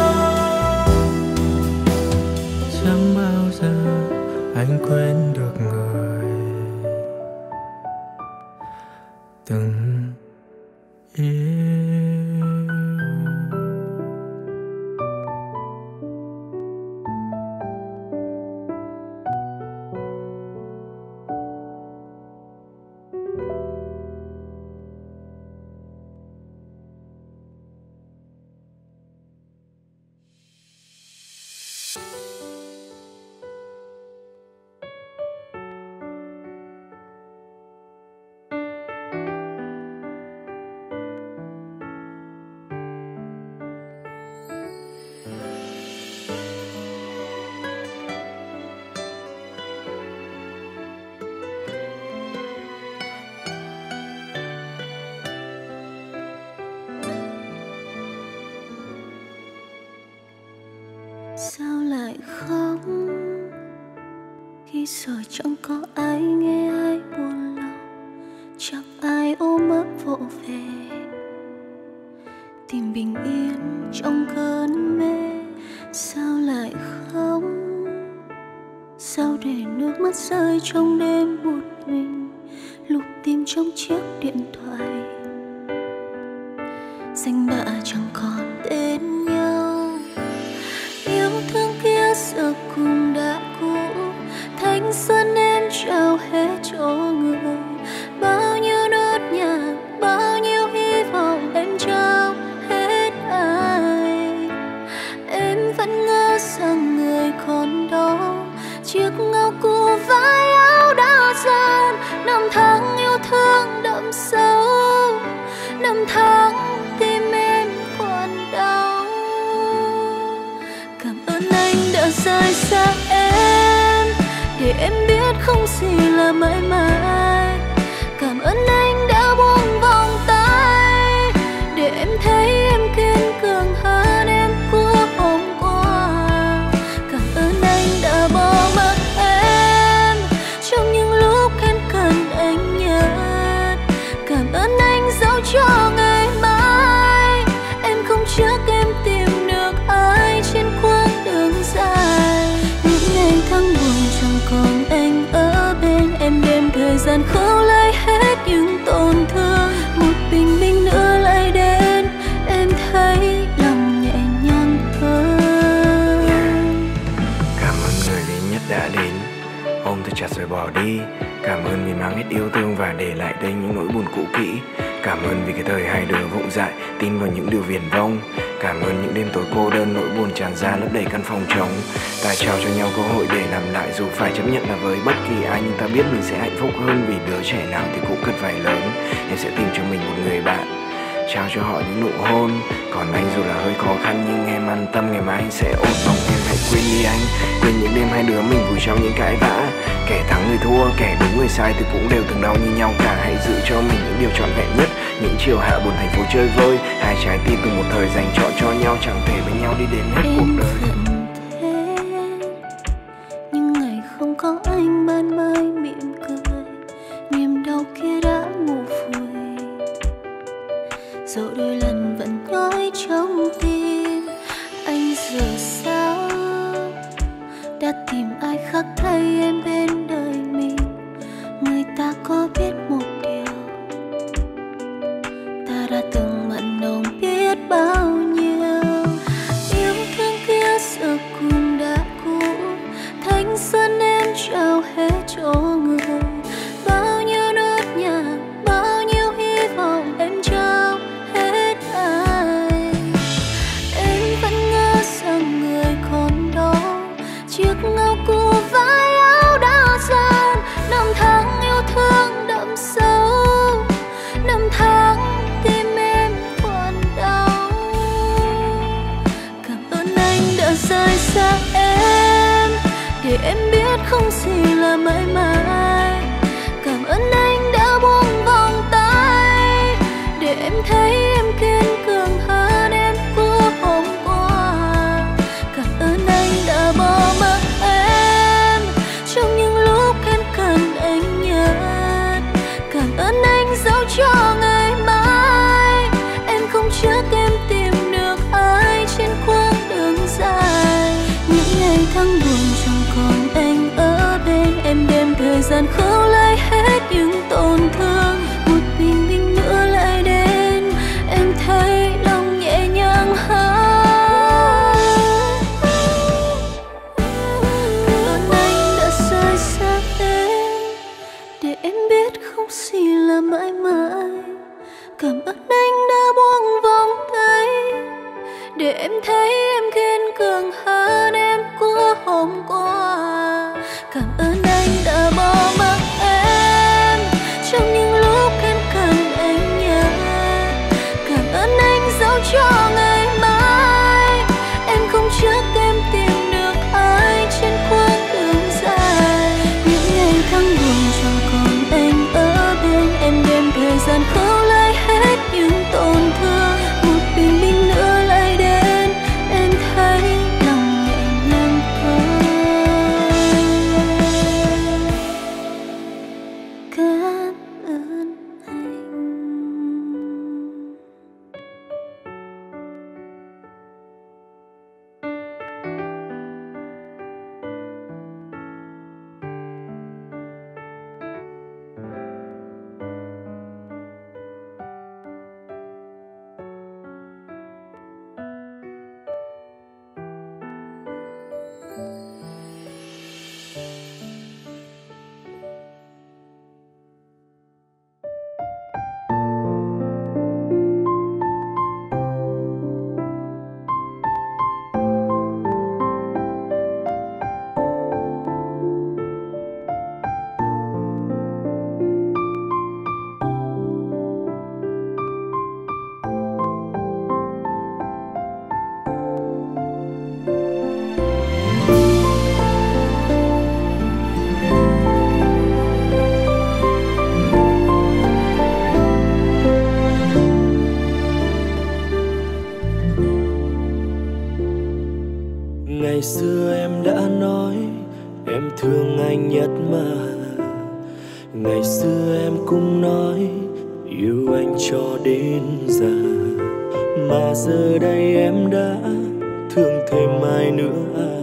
Chẳng bao giờ anh quên được người từng yêu. Sao lại khóc khi giờ chẳng có ai nghe ai buồn lòng, chẳng ai ôm ấp vỗ về tìm bình yên trong cơn mê. Sao lại khóc, sao để nước mắt rơi trong đêm một mình, lục tìm trong chiếc điện thoại. danh bạ chẳng còn tên nhau. Yêu thương kia giờ cùng đã cũ, thanh xuân em trao hết cho người. Bao nhiêu nốt nhạc, bao nhiêu hy vọng em trao hết ai. Em vẫn ngỡ rằng người còn đó, chiếc áo cũ vai áo đã dần. Năm tháng yêu thương đậm sâu, năm tháng tim em còn đau. Cảm ơn anh đã rời xa em, để em biết không gì là mãi mãi. Cảm ơn anh đã buông vòng tay, để em thấy em kiên cường hơn em của hôm qua. Cảm ơn anh đã bỏ mặc em trong những lúc em cần anh nhất. Cảm ơn anh dẫu cho ngày mai em không chắc em tìm được ai trên quãng đường dài. Những ngày tháng buồn chẳng còn anh ở bên em, đêm thời gian khâu lấy hết những tổn thương. Một bình minh nữa lại đến, em thấy lòng nhẹ nhàng hơn. Cảm ơn người duy nhất đã đến, ôm thật chặt rồi bỏ đi. Cảm ơn vì mang hết yêu thương và để lại đây những nỗi buồn cũ kỹ. Cảm ơn vì cái thời hai đứa vụng dại tin vào những điều viển vông. Cảm ơn những đêm tối cô đơn, nỗi buồn tràn ra lấp đầy căn phòng trống. Ta trao cho nhau cơ hội để làm lại, dù phải chấp nhận là với bất kỳ ai, nhưng ta biết mình sẽ hạnh phúc hơn, vì đứa trẻ nào thì cũng cần phải lớn. Em sẽ tìm cho mình một người bạn, trao cho họ những nụ hôn. Còn anh dù là hơi khó khăn nhưng em an tâm, ngày mai anh sẽ ổn. Mong em hãy quên đi anh, quên những đêm hai đứa mình vùi trong những cãi vã. Kẻ thắng người thua, kẻ đúng người sai thì cũng đều từng đau như nhau cả. Hãy giữ cho mình những điều trọn vẹn nhất, những chiều hạ buồn thành phố chơi vơi. Hai trái tim từng một thời dành chọn cho nhau, chẳng thể với nhau đi đến hết em cuộc đời. thế, những ngày không có anh ban mai mỉm cười, niềm đau kia đã ngủ vùi. Dẫu đôi lần vẫn nhói trong tim, anh giờ sao đã tìm ai khác thay em bên đời mình. Người ta có biết một điều, ta đã từng mặn nồng biết bao nhiêu. Yêu thương kia giờ cùng đã cũ, thanh xuân em trao hết cho người. Bao nhiêu nốt nhạc, bao nhiêu hy vọng em trao hết ai. Em vẫn ngỡ rằng người còn đó, chiếc áo cũ vai áo đã dần. Năm tháng yêu thương đậm sâu, năm tháng tim em còn đau. Cảm ơn anh đã rời xa em, để em biết không gì là mãi mãi. Cảm ơn anh đã buông vòng tay, để em thấy em kiên cường hơn em của hôm qua. Cảm ơn anh đã bỏ mặc em trong những lúc em cần anh nhất. Cảm ơn anh dẫu cho ngày mai em không chắc em tìm được ai trên quãng đường dài. Những ngày tháng buồn chẳng còn anh ở bên em, đêm thời gian khâu lấy hết những tổn thương. Một bình minh nữa lại đến, em thấy lòng nhẹ nhàng hơn. Cảm ơn anh đã rời xa em, để em biết không gì là mãi mãi. Cảm ơn anh đã buông vòng tay, để em thấy em kiên cường hơn em của hôm qua. Cảm ơn anh đã bỏ mặc em trong những lúc em cần anh nhất. Cảm ơn anh dẫu cho ngày mai em không chắc em tìm được ai trên quãng đường dài. Những ngày tháng buồn chẳng còn anh ở bên em, đêm thời gian khâu lấy hết những tổn thương. Một bình minh nữa lại đến, em thấy lòng nhẹ nhàng hơn. Ngày xưa em đã nói em thương anh nhất mà. Ngày xưa em cũng nói yêu anh cho đến già. Mà giờ đây em đã thương thêm ai nữa à?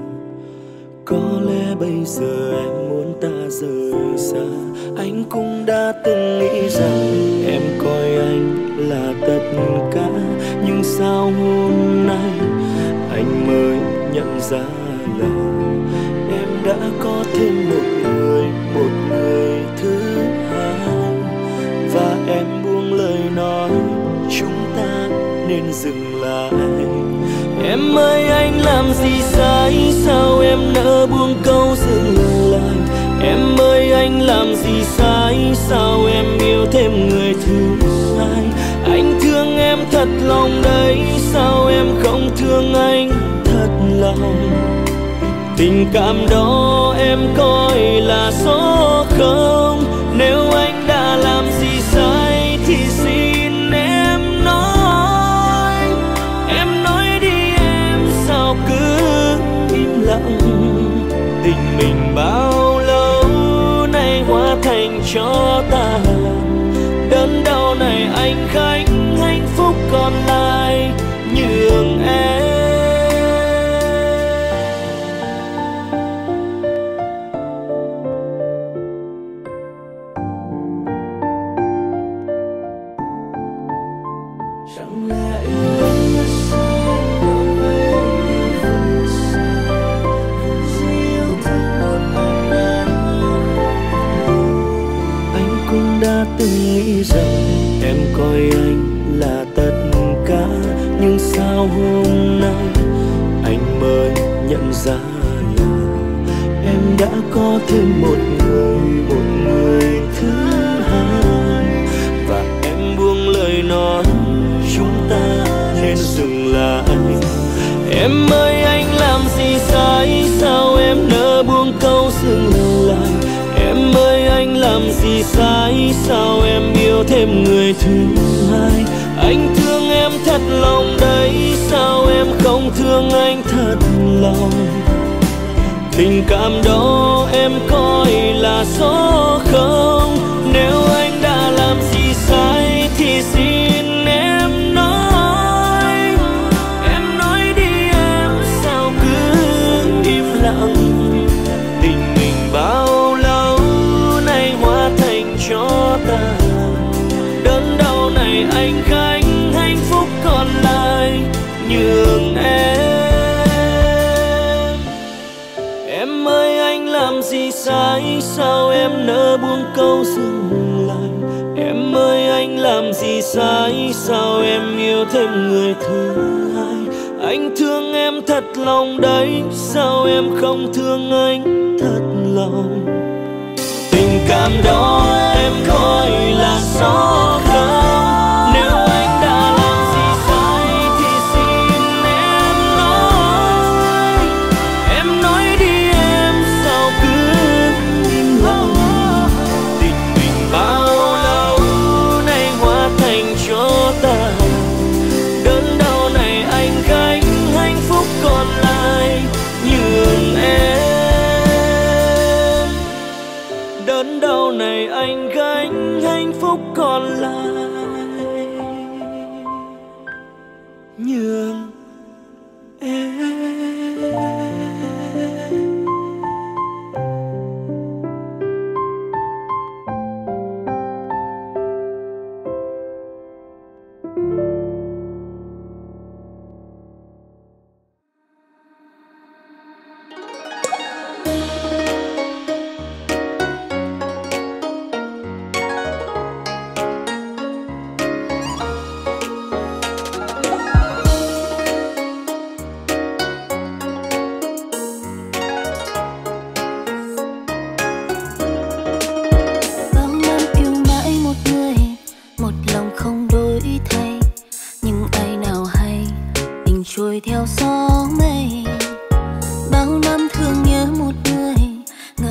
Có lẽ bây giờ em muốn ta rời xa. Anh cũng đã từng nghĩ rằng em coi anh là tất cả. Nhưng sao hôm nay anh mới nhận ra là em đã có thêm một người, một người thứ hai. Và em buông lời nói chúng ta nên dừng lại. Em ơi anh làm gì sai, sao em nỡ buông câu dừng lại. Em ơi anh làm gì sai, sao em yêu thêm người thứ hai. Anh thương em thật lòng đấy, sao em không thương anh thật lòng. Tình cảm đó em coi là số không. Nếu anh đã làm gì sai thì xin em nói. Em nói đi em, sao cứ im lặng. Tình mình bao lâu nay hóa thành cho tàn. Đớn đau này anh khánh, hạnh phúc còn lại nhường em. Chẳng lẽ yêu anh là sao đối với anh như vậy sao? Chỉ yêu thương một anh đã. Anh cũng đã từng nghĩ rằng em coi anh là tất cả. Nhưng sao hôm nay anh mới nhận ra là em đã có thêm một người, một người thứ hai. Và em buông lời nói chúng ta nên dừng lại. Em ơi anh làm gì sai, sao em nỡ buông câu dừng lại. Em ơi anh làm gì sai, sao em yêu thêm người thứ hai. Anh thương em thật lòng đấy, sao em không thương anh thật lòng. Tình cảm đó em coi là số không. Nếu anh đã làm gì sai thì xin em nói. Em nói đi em, sao cứ im lặng. Tình mình bao lâu nay hóa thành cho tàn. Đớn đau này anh gánh, hạnh phúc còn lại nhường em. Em ơi anh làm gì sai, sao em nỡ buông câu dừng lại. Em ơi anh làm gì sai, sao em yêu thêm người thứ hai. Anh thương em thật lòng đấy, sao em không thương anh thật lòng. Tình cảm đó em coi là số không. Nếu anh đã làm gì sai thì xin em nói. Em nói đi em, sao cứ im lặng. Tình mình bao lâu nay hóa thành cho tàn. Đớn đau này anh gánh, hạnh phúc còn lại nhường em. Đớn đau này anh gánh, hạnh phúc còn lại nhường em.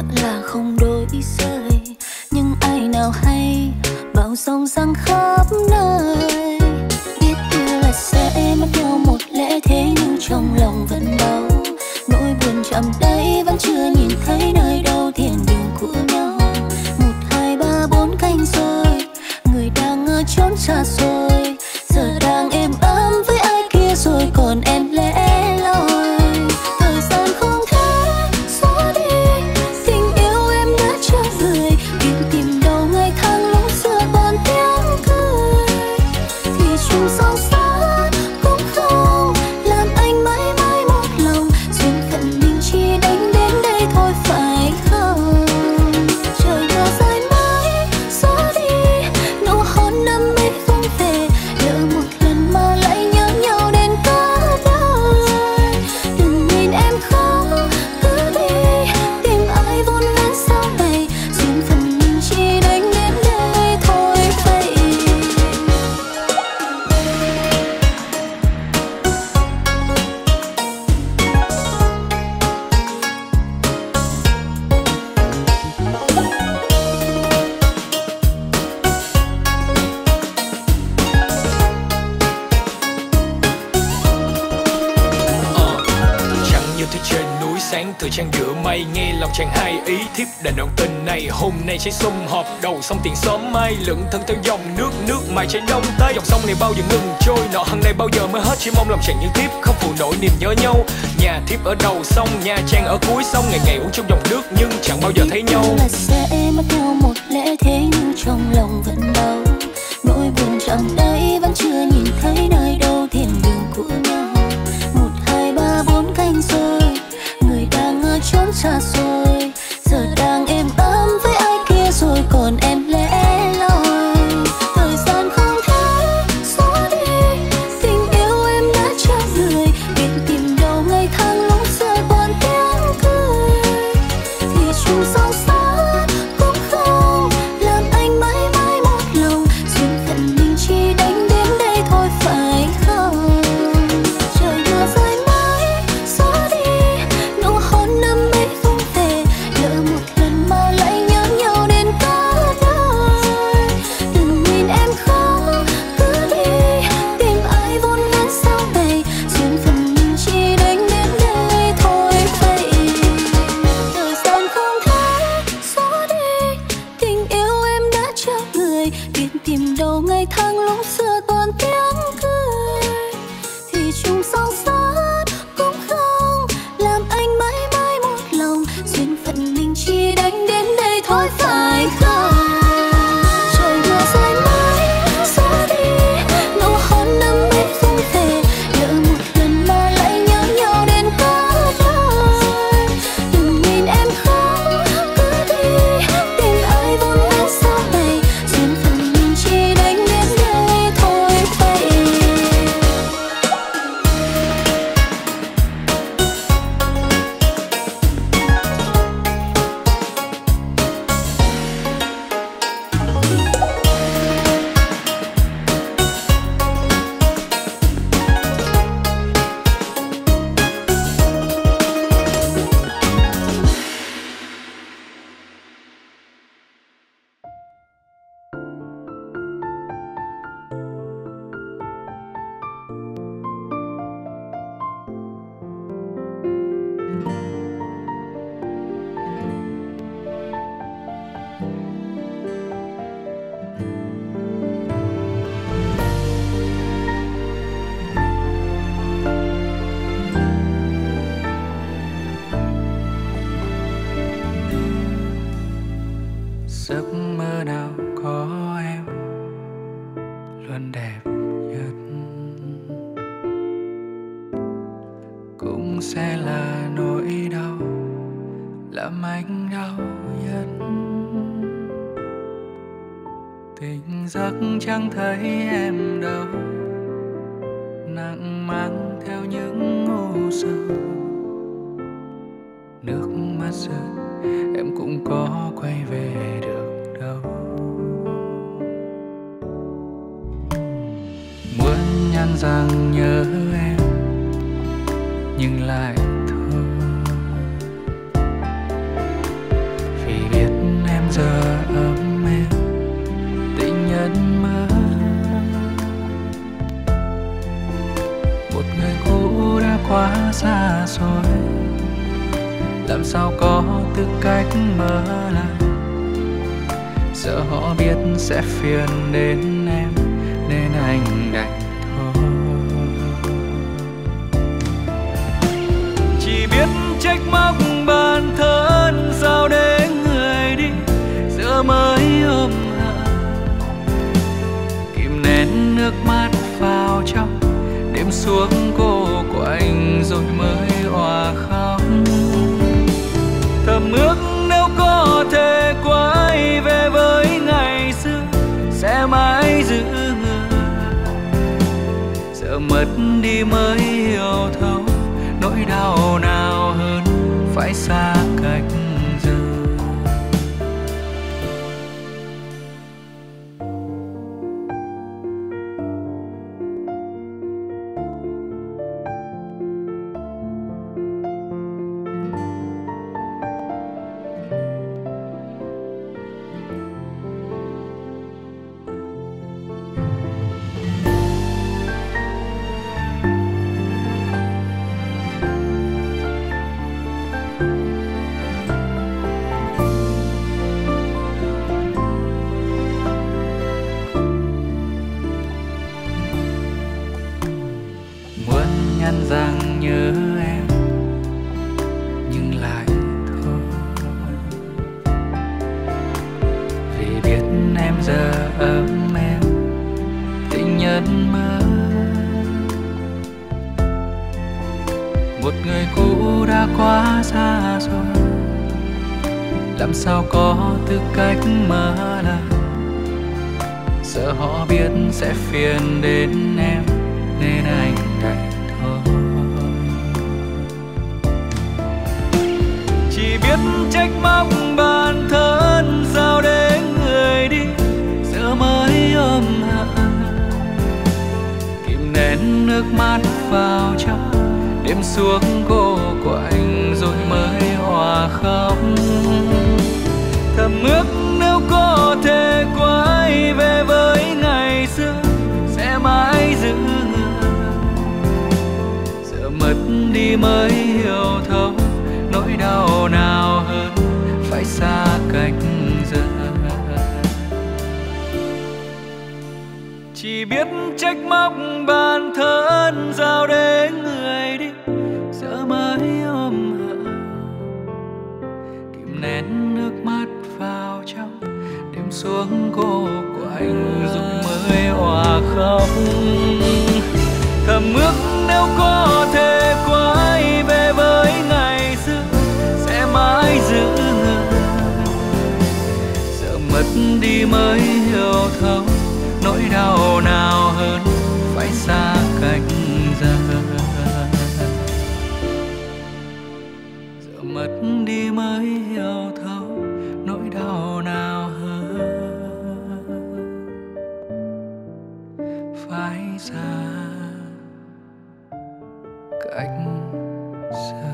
là không đổi rời, nhưng ai nào hay bao sông sang khắp nơi. Biết yêu là sẽ mất nhau một lẽ thế, nhưng trong lòng vẫn đau. Nỗi buồn chạm đây vẫn chưa nhìn thấy nơi đâu thiên đường của nhau. Một hai ba bốn canh rồi, người đang ở chốn xa xôi, giờ đang êm ấm với ai kia rồi, còn em lẻ loi. Thời gian không thể xóa đi tình yêu em đã cho người, tìm tìm đâu ngày tháng lúc xưa còn tiếng cười. Thì chung sóng sát cũng không làm anh mãi mãi một lòng, duyên phận mình chỉ đánh đến đây thôi phải không? Trời mưa rơi mãi xóa đi nụ hôn năm ấy vung về, lỡ một lần mà lại nhớ nhau đến cả đời. Đừng nhìn em khóc cứ đi tìm ai vốn vén sau này, duyên phận mình chỉ đánh đến đây thôi vậy. Trăng như thế trên núi sáng từ trăng giữa mây, nghe lòng chàng hai ý thiếp đành đoạn tình này. Hôm nay sẽ sum họp đầu sông tiền xóm mai, lững thân theo dòng nước, nước mai chảy đông tới. Dòng sông này bao giờ ngừng trôi, nọ hằng này bao giờ mới hết, chỉ mong lòng chàng như thiếp không phụ nổi niềm nhớ nhau. Nhà thiếp ở đầu sông, nhà chàng ở cuối sông, ngày ngày uống chung dòng nước nhưng chẳng bao giờ thấy nhau. Biết là sẽ mất nhau một lẽ thế, nhưng trong lòng vẫn đau. Nỗi buồn chẳng đây vẫn chưa nhìn thấy nơi đâu thiên đường của nhau. Một hai ba bốn canh rồi, người đang ở chốn xa xôi, giờ đang êm ấm với ai kia rồi, còn em lẻ loi. Thời gian không thể xóa đi tình yêu em đã cho người, biết tìm đâu ngày tháng lúc xưa còn tiếng cười. Thì chung sóng sát cũng không làm anh mãi mãi một lòng, duyên phận mình chỉ đánh đến đây thôi phải không? Trời mưa rơi mãi xóa đi nụ hôn năm ấy vung về, lỡ một lần mà lại nhớ nhau đến cả đời. Đừng nhìn em khóc cứ đi tìm ai vốn vén sau này, duyên phận mình chỉ đánh đến đây thôi vậy. Thời gian không thể xóa đi tình yêu em đã cho người, biết tìm đâu ngày tháng lúc xưa còn tiếng cười. Thì chung sóng sát cũng không làm anh mãi mãi một lòng, duyên phận mình chỉ đánh đến đây thôi phải không? Trời mưa rơi mãi xóa đi nụ hôn năm ấy vung về, lỡ một lần mà lại nhớ nhau đến cả đời. Đừng nhìn em khóc cứ đi tìm ai vốn vén sau này, duyên phận mình chỉ đánh đến đây thôi vậy. Giấc mơ nào có em luôn đẹp nhất, cũng sẽ là nỗi đau làm anh đau nhất. Tỉnh giấc chẳng thấy em đâu, nặng mang theo những u sầu. Nước mắt rơi em cũng có quay về được đâu. Muốn nhắn rằng nhớ em nhưng lại thôi. làm sao có tư cách mở lời. Sợ họ biết sẽ phiền đến em nên anh đành thôi. Chỉ biết trách móc bản thân sao để người đi giờ mới ôm hận, kìm nén nước mắt vào trong đêm xuống cô quạnh rồi mới òa khóc. Thầm ước nếu có thể quay về với ngày xưa sẽ mãi giữ người. Giờ mất đi mới hiểu thấu nỗi đau nào hơn phải xa cách giờ. Rằng nhớ em nhưng lại thôi, vì biết em giờ ấm em tình nhân mơ. Một người cũ đã quá xa rồi, làm sao có tư cách mở lời. Sợ họ biết sẽ phiền đến em nên anh đành chỉ biết trách móc bản thân sao để người đi giờ mới ôm hận, kìm nén nước mắt vào trong đêm xuống cô quạnh rồi mới òa khóc. Thầm ước nếu có thể quay về với ngày xưa sẽ mãi giữ người. Giờ mất đi mới hiểu thấu nỗi đau nào hơn phải xa cách giờ. Chỉ biết trách móc bản thân sao để người đi giờ mới ôm hận, kìm nén nước mắt vào trong đêm xuống cô quạnh rồi mới òa khóc. Thầm ước nếu có thể quay về với ngày xưa sẽ mãi giữ người. Giờ mất đi mới hiểu thấu nỗi đau nào hơn phải xa cách giờ. Giờ mất đi mới hiểu thấu nỗi đau nào hơn phải xa cách giờ.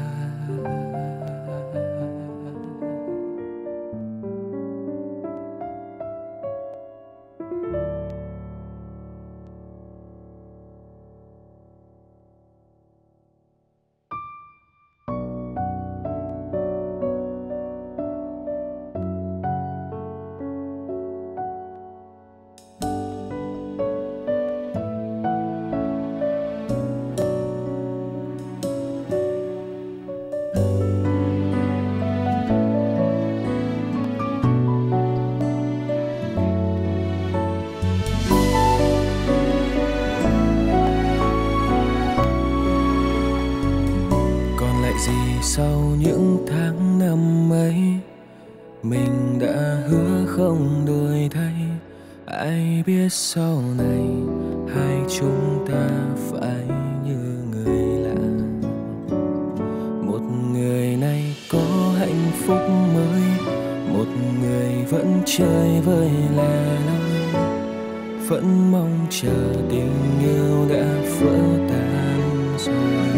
Sau những tháng năm ấy mình đã hứa không đổi thay. Ai biết sau này hai chúng ta phải như người lạ. Một người này có hạnh phúc mới, một người vẫn chơi vơi lẻ loi, vẫn mong chờ tình yêu đã vỡ tan rồi.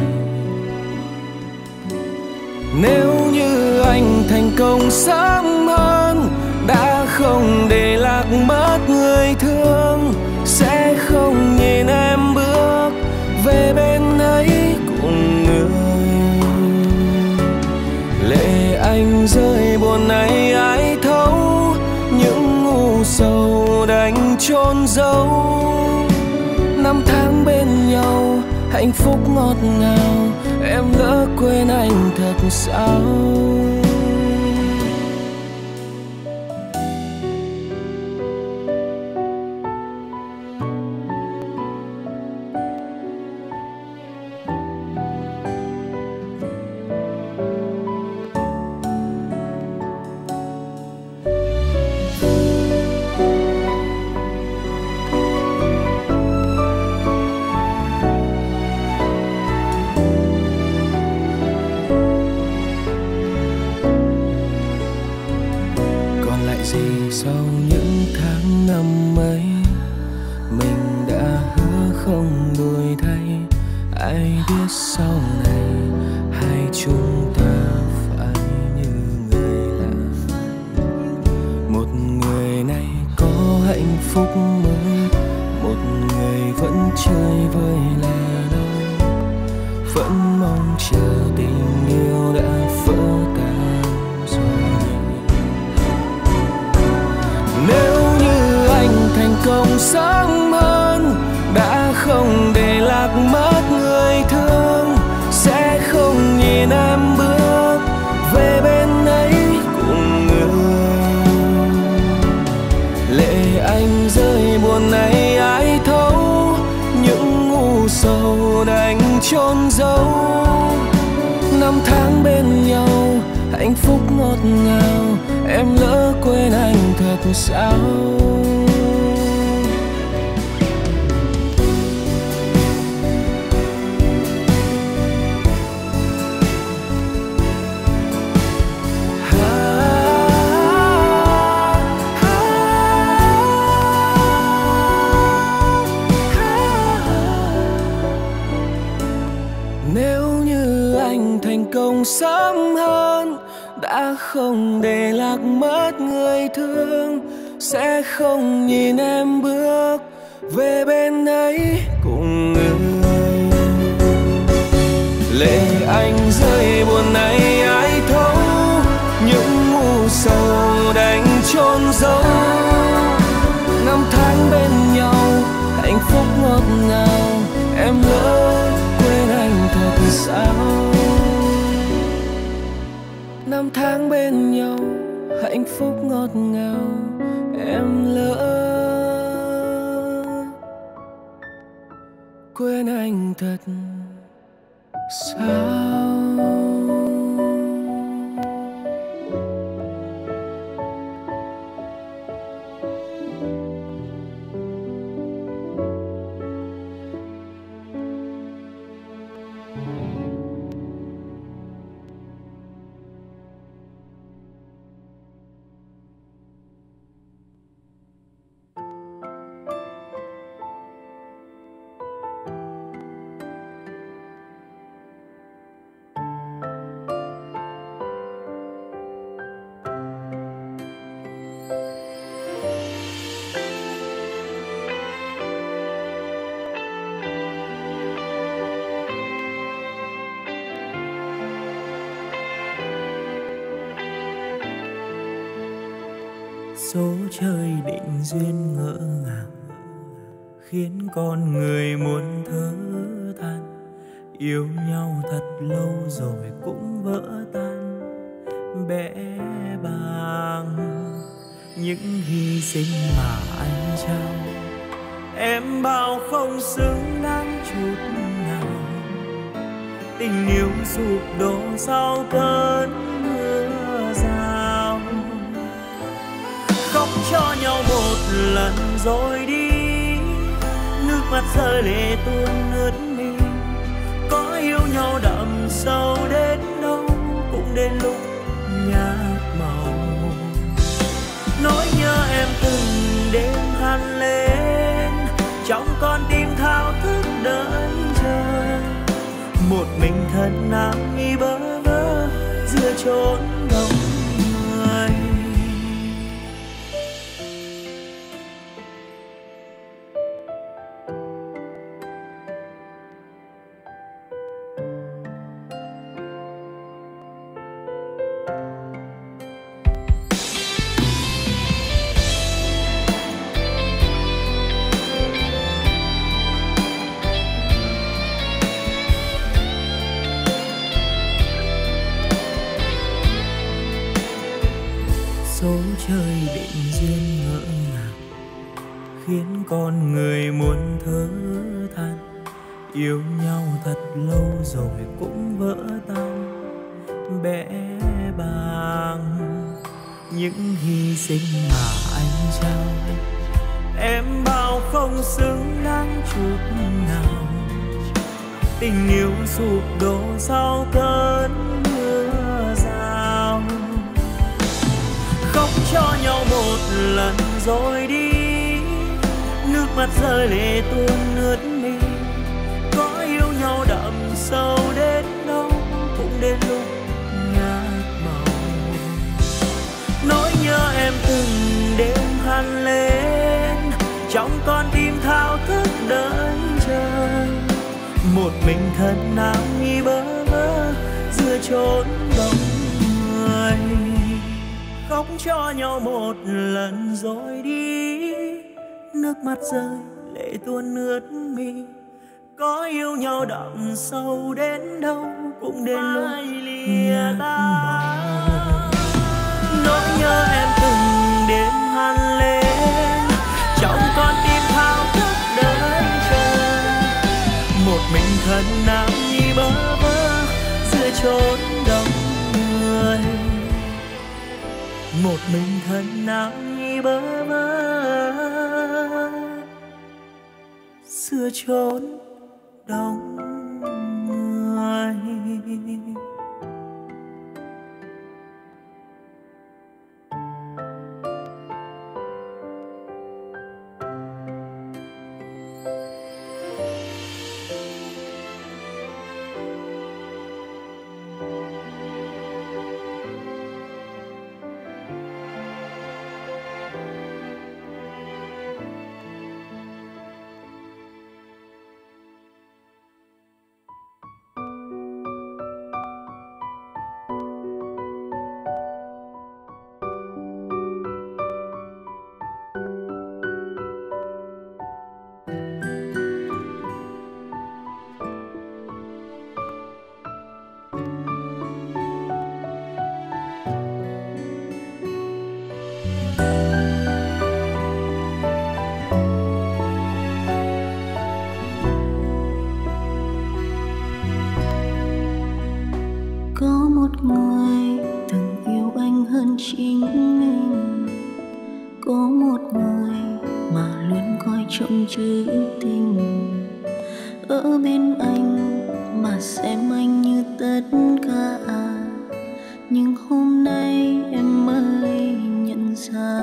Nếu như anh thành công sớm hơn, đã không để lạc mất người thương, sẽ không nhìn em bước về bên ấy cùng người. Lệ sầu đành chôn giấu. Năm tháng bên nhau hạnh phúc ngọt ngào, em lỡ quên anh thật sao? Sau những tháng năm ấy, mình đã hứa không đổi thay. Ai biết sau này hai chúng ta phải như người lạ. Một người này có hạnh phúc mới, một người vẫn chơi vơi lẻ loi, vẫn mong chờ tình yêu đã vỡ tan rồi. Nếu như anh thành công sớm hơn, đã không để lạc mất người thương, sẽ không nhìn em bước về bên ấy cùng người. Lệ anh rơi buồn này ai thấu, những ngu sầu đành chôn giấu. Năm tháng bên nhau hạnh phúc ngọt ngào, em lỡ quên anh thật sao? Nếu như anh thành công sớm hơn, đã không để lạc mất người thương, sẽ không nhìn em bước về bên ấy cùng người. Lệ anh rơi buồn này ai thấu, những ngu sầu đành chôn giấu. Năm tháng bên nhau hạnh phúc ngọt ngào, em lỡ quên anh thật sao? Năm tháng bên nhau hạnh phúc ngọt ngào, em lỡ quên anh thật sao? Số trời định duyên ngỡ ngàng, khiến con người muốn thở than. Yêu nhau thật lâu rồi cũng vỡ tan bẽ bàng. Những hy sinh mà anh trao, em bao không xứng đáng chút nào. Tình yêu sụp đổ sau cơn mưa rào. Khóc cho nhau một lần rồi đi, nước mắt rơi lệ tuôn ướt mi. Có yêu nhau đậm sâu đến đâu cũng đến lúc nhạt màu. Nỗi nhớ em từng đêm han lên, trong con tim thao thức đợi chờ. Một mình thân nam nghi bơ vơ giữa chốn đông người. số trời định duyên ngỡ ngàng, khiến con người muốn thở than. Yêu nhau thật lâu rồi cũng vỡ tan, bẽ bàng những hy sinh mà anh trao. Em bảo không xứng đáng chút nào, tình yêu sụp đổ sau cơn mưa rào. Khóc cho nhau một lần rồi đi, nước mắt rơi lệ tuôn ướt mi. Có yêu nhau đậm sâu đến đâu cũng đến lúc nhạt màu. Nỗi nhớ em từng đêm hằn lên trong con tim thao thức đợi chờ. Một mình thân nam nhi bơ vơ giữa chốn đông người. Khóc cho nhau một lần rồi đi, nước mắt rơi lệ tuôn ướt mi. Có yêu nhau đậm sâu đến đâu cũng đến lúc lìa ta. Nỗi nhớ em từng đêm hằn lên trong con tim thao thức đợi chờ. Một mình thân nam nhi bơ vơ giữa chốn đông người. Một mình thân nam nhi bơ vơ giữa chốn đông người. Chữ tình ở bên anh mà xem anh như tất cả, nhưng hôm nay em mới nhận ra.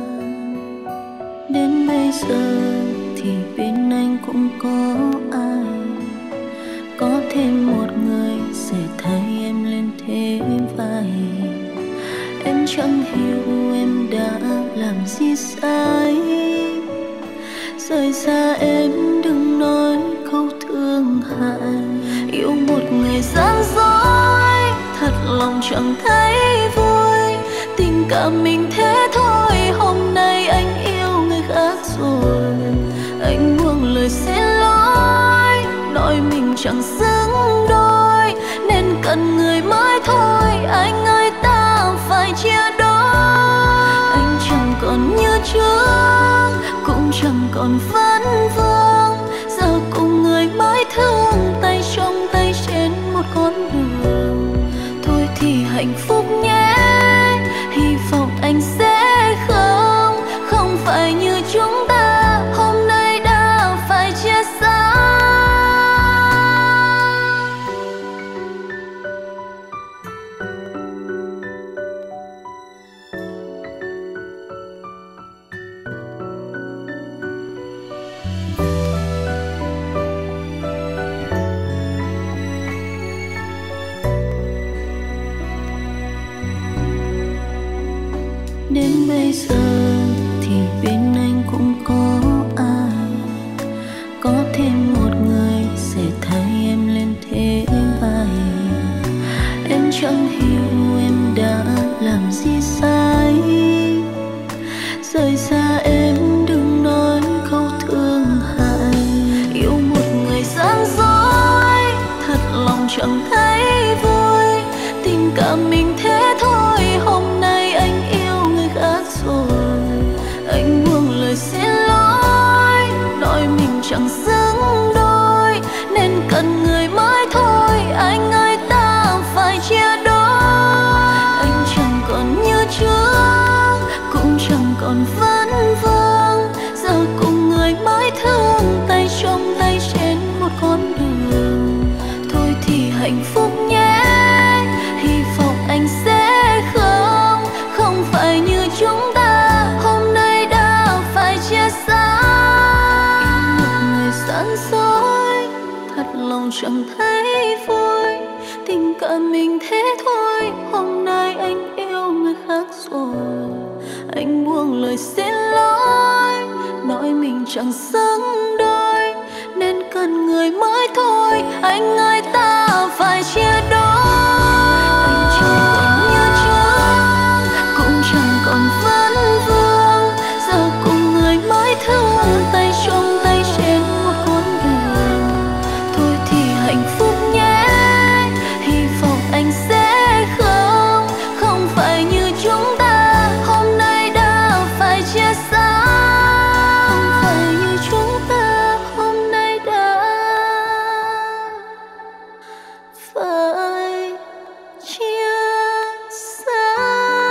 Đến bây giờ thì bên anh cũng có ai, có thêm một người sẽ thay em lên thế vai. Em chẳng hiểu em đã làm gì sai, rời xa em đừng nói câu thương hại. Yêu một người gian dối, thật lòng chẳng thấy vui. Tình cảm mình thế thôi, hôm nay anh yêu người khác rồi. Anh buông lời xin lỗi, nói mình chẳng xứng đôi, nên cần người mới thôi. Anh ơi ta phải chia đôi. Anh chẳng còn như trước, cũng chẳng còn vấn vương. Giờ cùng người mới thương, tay trong tay trên một con đường. Thôi thì hạnh phúc nhé, hy vọng anh sẽ không Không phải như chúng ta hôm nay đã phải chia xa. Đến bây giờ thì bên anh cũng có ai, có thêm một người sẽ thay em lên thế vai. Em chẳng hiểu em đã làm gì sai, rời xa em đừng nói câu thương hại. Yêu một người gian dối, thật lòng chẳng thấy vui. Tình cảm mình thế thôi, hôm nay anh yêu người như chúng ta hôm nay đã phải chia xa. Yêu một người gian dối, thật lòng chẳng thấy vui. Tình cảm mình thế thôi, hôm nay anh yêu người khác rồi. Anh buông lời xin lỗi, nói mình chẳng xứng đôi, nên cần người mới thôi. Anh ơi ta phải chia đôi. Anh chẳng còn như trước, cũng chẳng còn vấn vương. Giờ cùng người mới thương, tay trong tay trên một con đường. Thôi thì hạnh phúc nhé, hy vọng anh sẽ không, không phải như chúng ta hôm nay đã phải chia xa. Không phải như chúng ta hôm nay đã phải chia xa.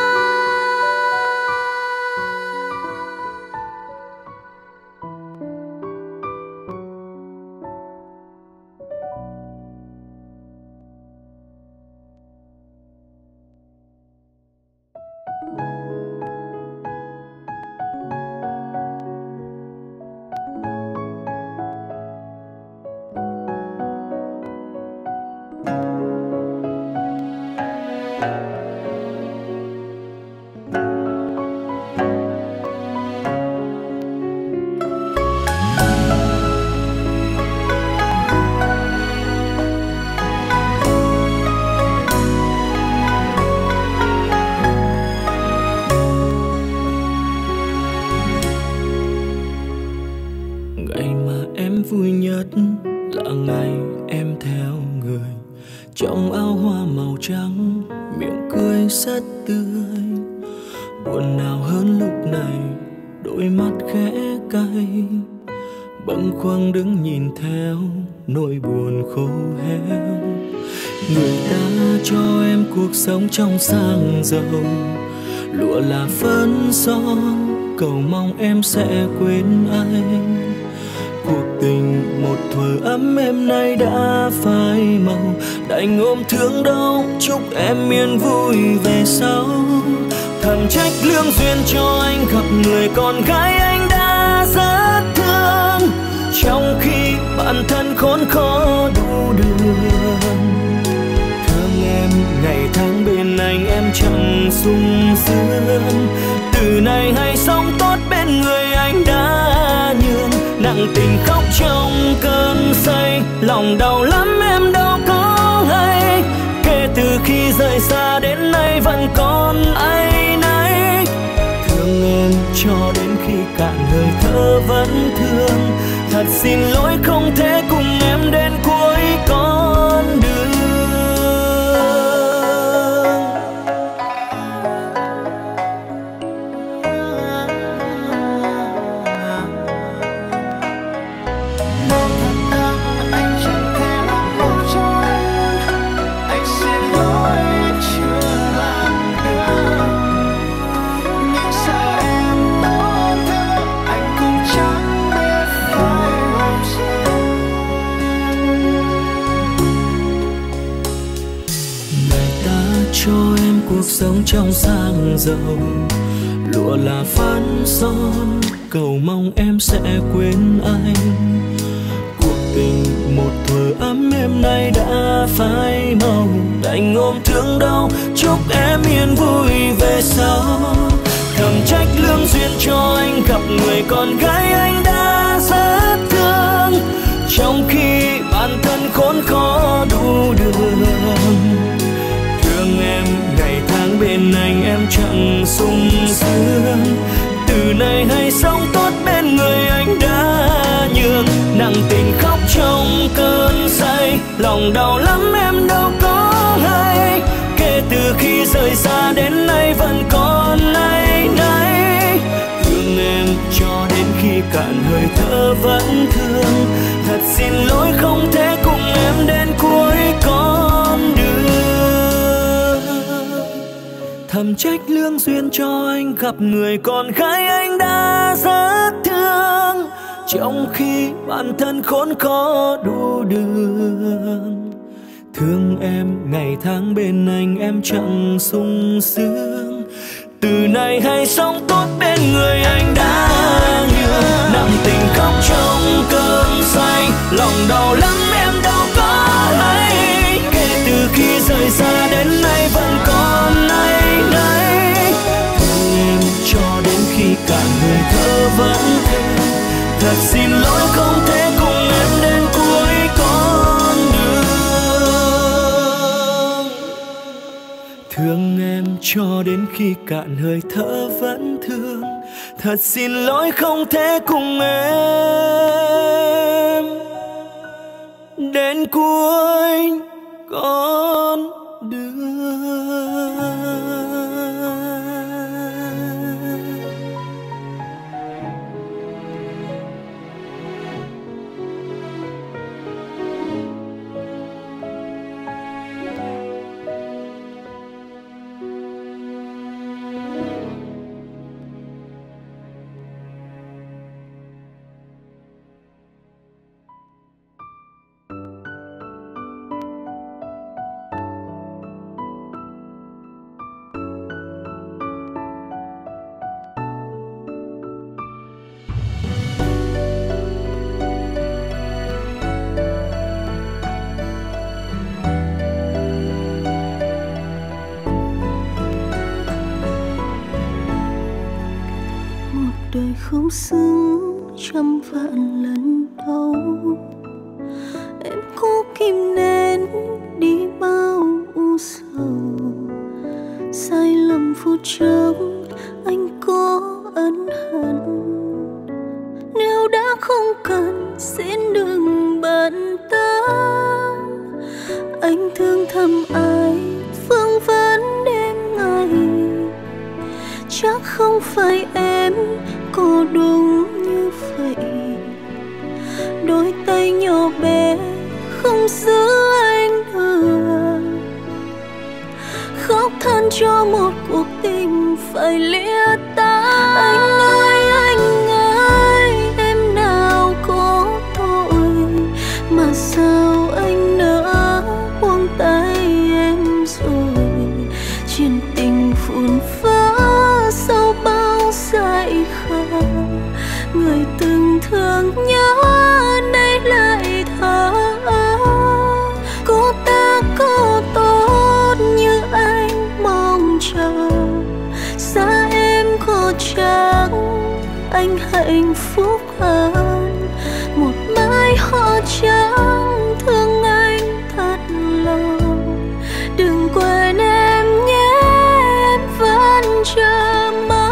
Ngày mà em vui nhất là ngày em theo người, trong áo hoa màu trắng, miệng cười rất tươi. Buồn nào hơn lúc này, đôi mắt khẽ cay, bâng khuâng đứng nhìn theo nỗi buồn khô héo. Người ta cho em cuộc sống trong sang giàu, lụa là phấn son, cầu mong em sẽ quên anh. Cuộc tình một thuở ấm êm nay đã phai màu, đành ôm thương đau, chúc em yên vui về sau. Thầm trách lương duyên cho anh gặp người con gái anh đã rất thương, trong khi bản thân khốn khó đủ đường. Thương em ngày tháng bên anh em chẳng sung sướng, từ nay hãy sống tốt bên người anh đã nhường. Nặng tình khóc trong cơn say, lòng đau lắm em đâu có hay. Kể từ khi rời xa đến nay vẫn còn áy náy. Thương em cho đến khi cạn hơi thở vẫn thương. Thật xin lỗi không thể cùng em đến cuối con đường. Cho em cuộc sống trong sang giàu, lụa là phấn son, cầu mong em sẽ quên anh. Cuộc tình một thuở ấm êm nay đã phai màu, đành ôm thương đau, chúc em yên vui về sau. Thầm trách lương duyên cho anh gặp người con gái anh đã rất thương, trong khi bản thân khốn khó đủ đường. Thương em ngày tháng bên anh em chẳng sung sướng, từ nay hãy sống tốt bên người anh đã nhường. Nặng tình khóc trong cơn say, lòng đau lắm em đâu có hay. Kể từ khi rời xa đến nay vẫn còn áy náy. Thương em cho đến khi cạn hơi thở vẫn thương. Thật xin lỗi không thể cùng em đến cuối con đường. Thầm trách lương duyên cho anh gặp người con gái anh đã rất thương, trong khi bản thân khốn khó đủ đường. Thương em ngày tháng bên anh em chẳng sung sướng, từ nay hãy sống tốt bên người anh đã nhường. Nặng tình khóc trong cơn say, lòng đau lắm em đâu có hay. Kể từ khi rời xa đến nay vẫn còn nay nay. Thương em cho đến khi cả người thơ vẫn thế. Thật xin lỗi không thể cùng em đến cuối con đường. Thương em cho đến khi cạn hơi thở vẫn thương. Thật xin lỗi không thể cùng em đến cuối con đường. Đời không xứng trăm vạn lần đâu, em cố kìm nén đi bao u sầu. Sai lầm phút chốc anh có ân hận, nếu đã không cần xin đừng bận tâm. Anh thương thầm ai phương vấn đêm ngày, chắc không phải em có đúng như vậy. Đôi tay nhỏ bé không giữ anh được, khóc than cho một cuộc tình phải lìa ta. Anh ơi anh ơi, em nào có tội mà sao anh nỡ buông tay em rồi. Chuyện tình phun phá sau bao dại khờ, người từng thương nhớ nay lại thở. Cô ta có tốt như anh mong chờ, xa em có chắc anh hạnh phúc hơn. Một mái hoa trắng thương anh thật lòng, đừng quên em nhé, em vẫn chờ mong.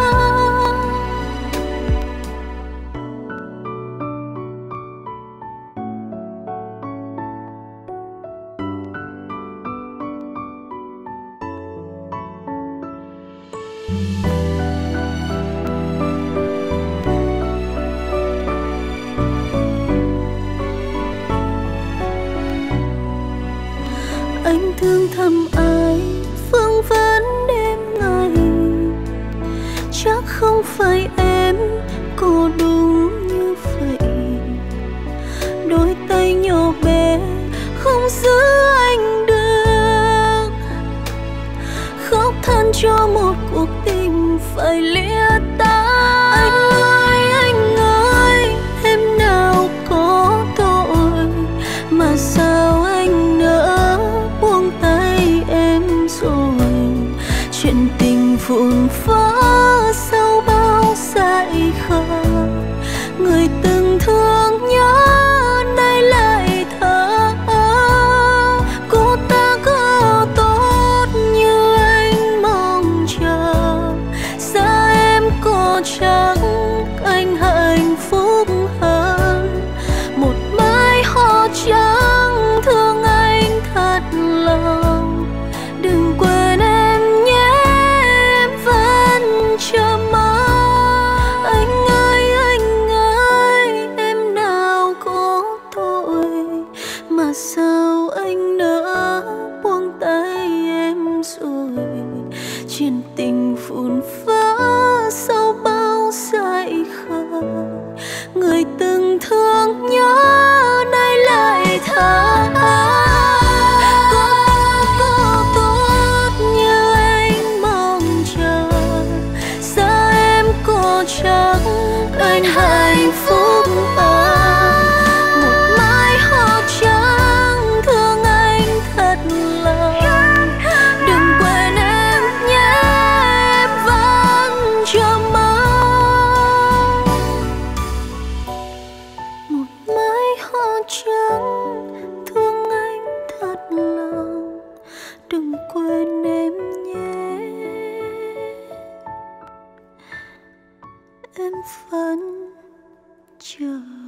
Anh thương thầm ai phương vấn đêm ngày, chắc không phải em có đúng như vậy. Đôi tay nhỏ bé không giữ anh được, khóc than cho một cuộc tình phải lìa ta. Anh ơi anh ơi, em nào có tội mà sao anh nỡ buông tay em rồi. Chuyện tình vụn vỡ sau bao dại khờ, người từng thương nhớ nay lại thở. Cô ta có tốt như anh mong chờ, xa em có chắc anh hạnh phúc hơn. Một mái hoa trắng thương anh thật lòng, đừng quên em nhé, em vẫn chờ mong. Anh ơi anh ơi, em nào có tội mà sao anh nỡ buông tay em rồi. Chuyện tình vụn vỡ sau bao dại khờ, người từng thương nhớ nay lại thở. Có có tốt như anh mong chờ, trắng bên hạnh phúc anh. Một mái hoa trắng thương anh thật lòng, đừng quên em nhé, em vẫn chờ mong. Một mái hoa trắng thương anh thật lòng, đừng quên em nhé, em vẫn chờ.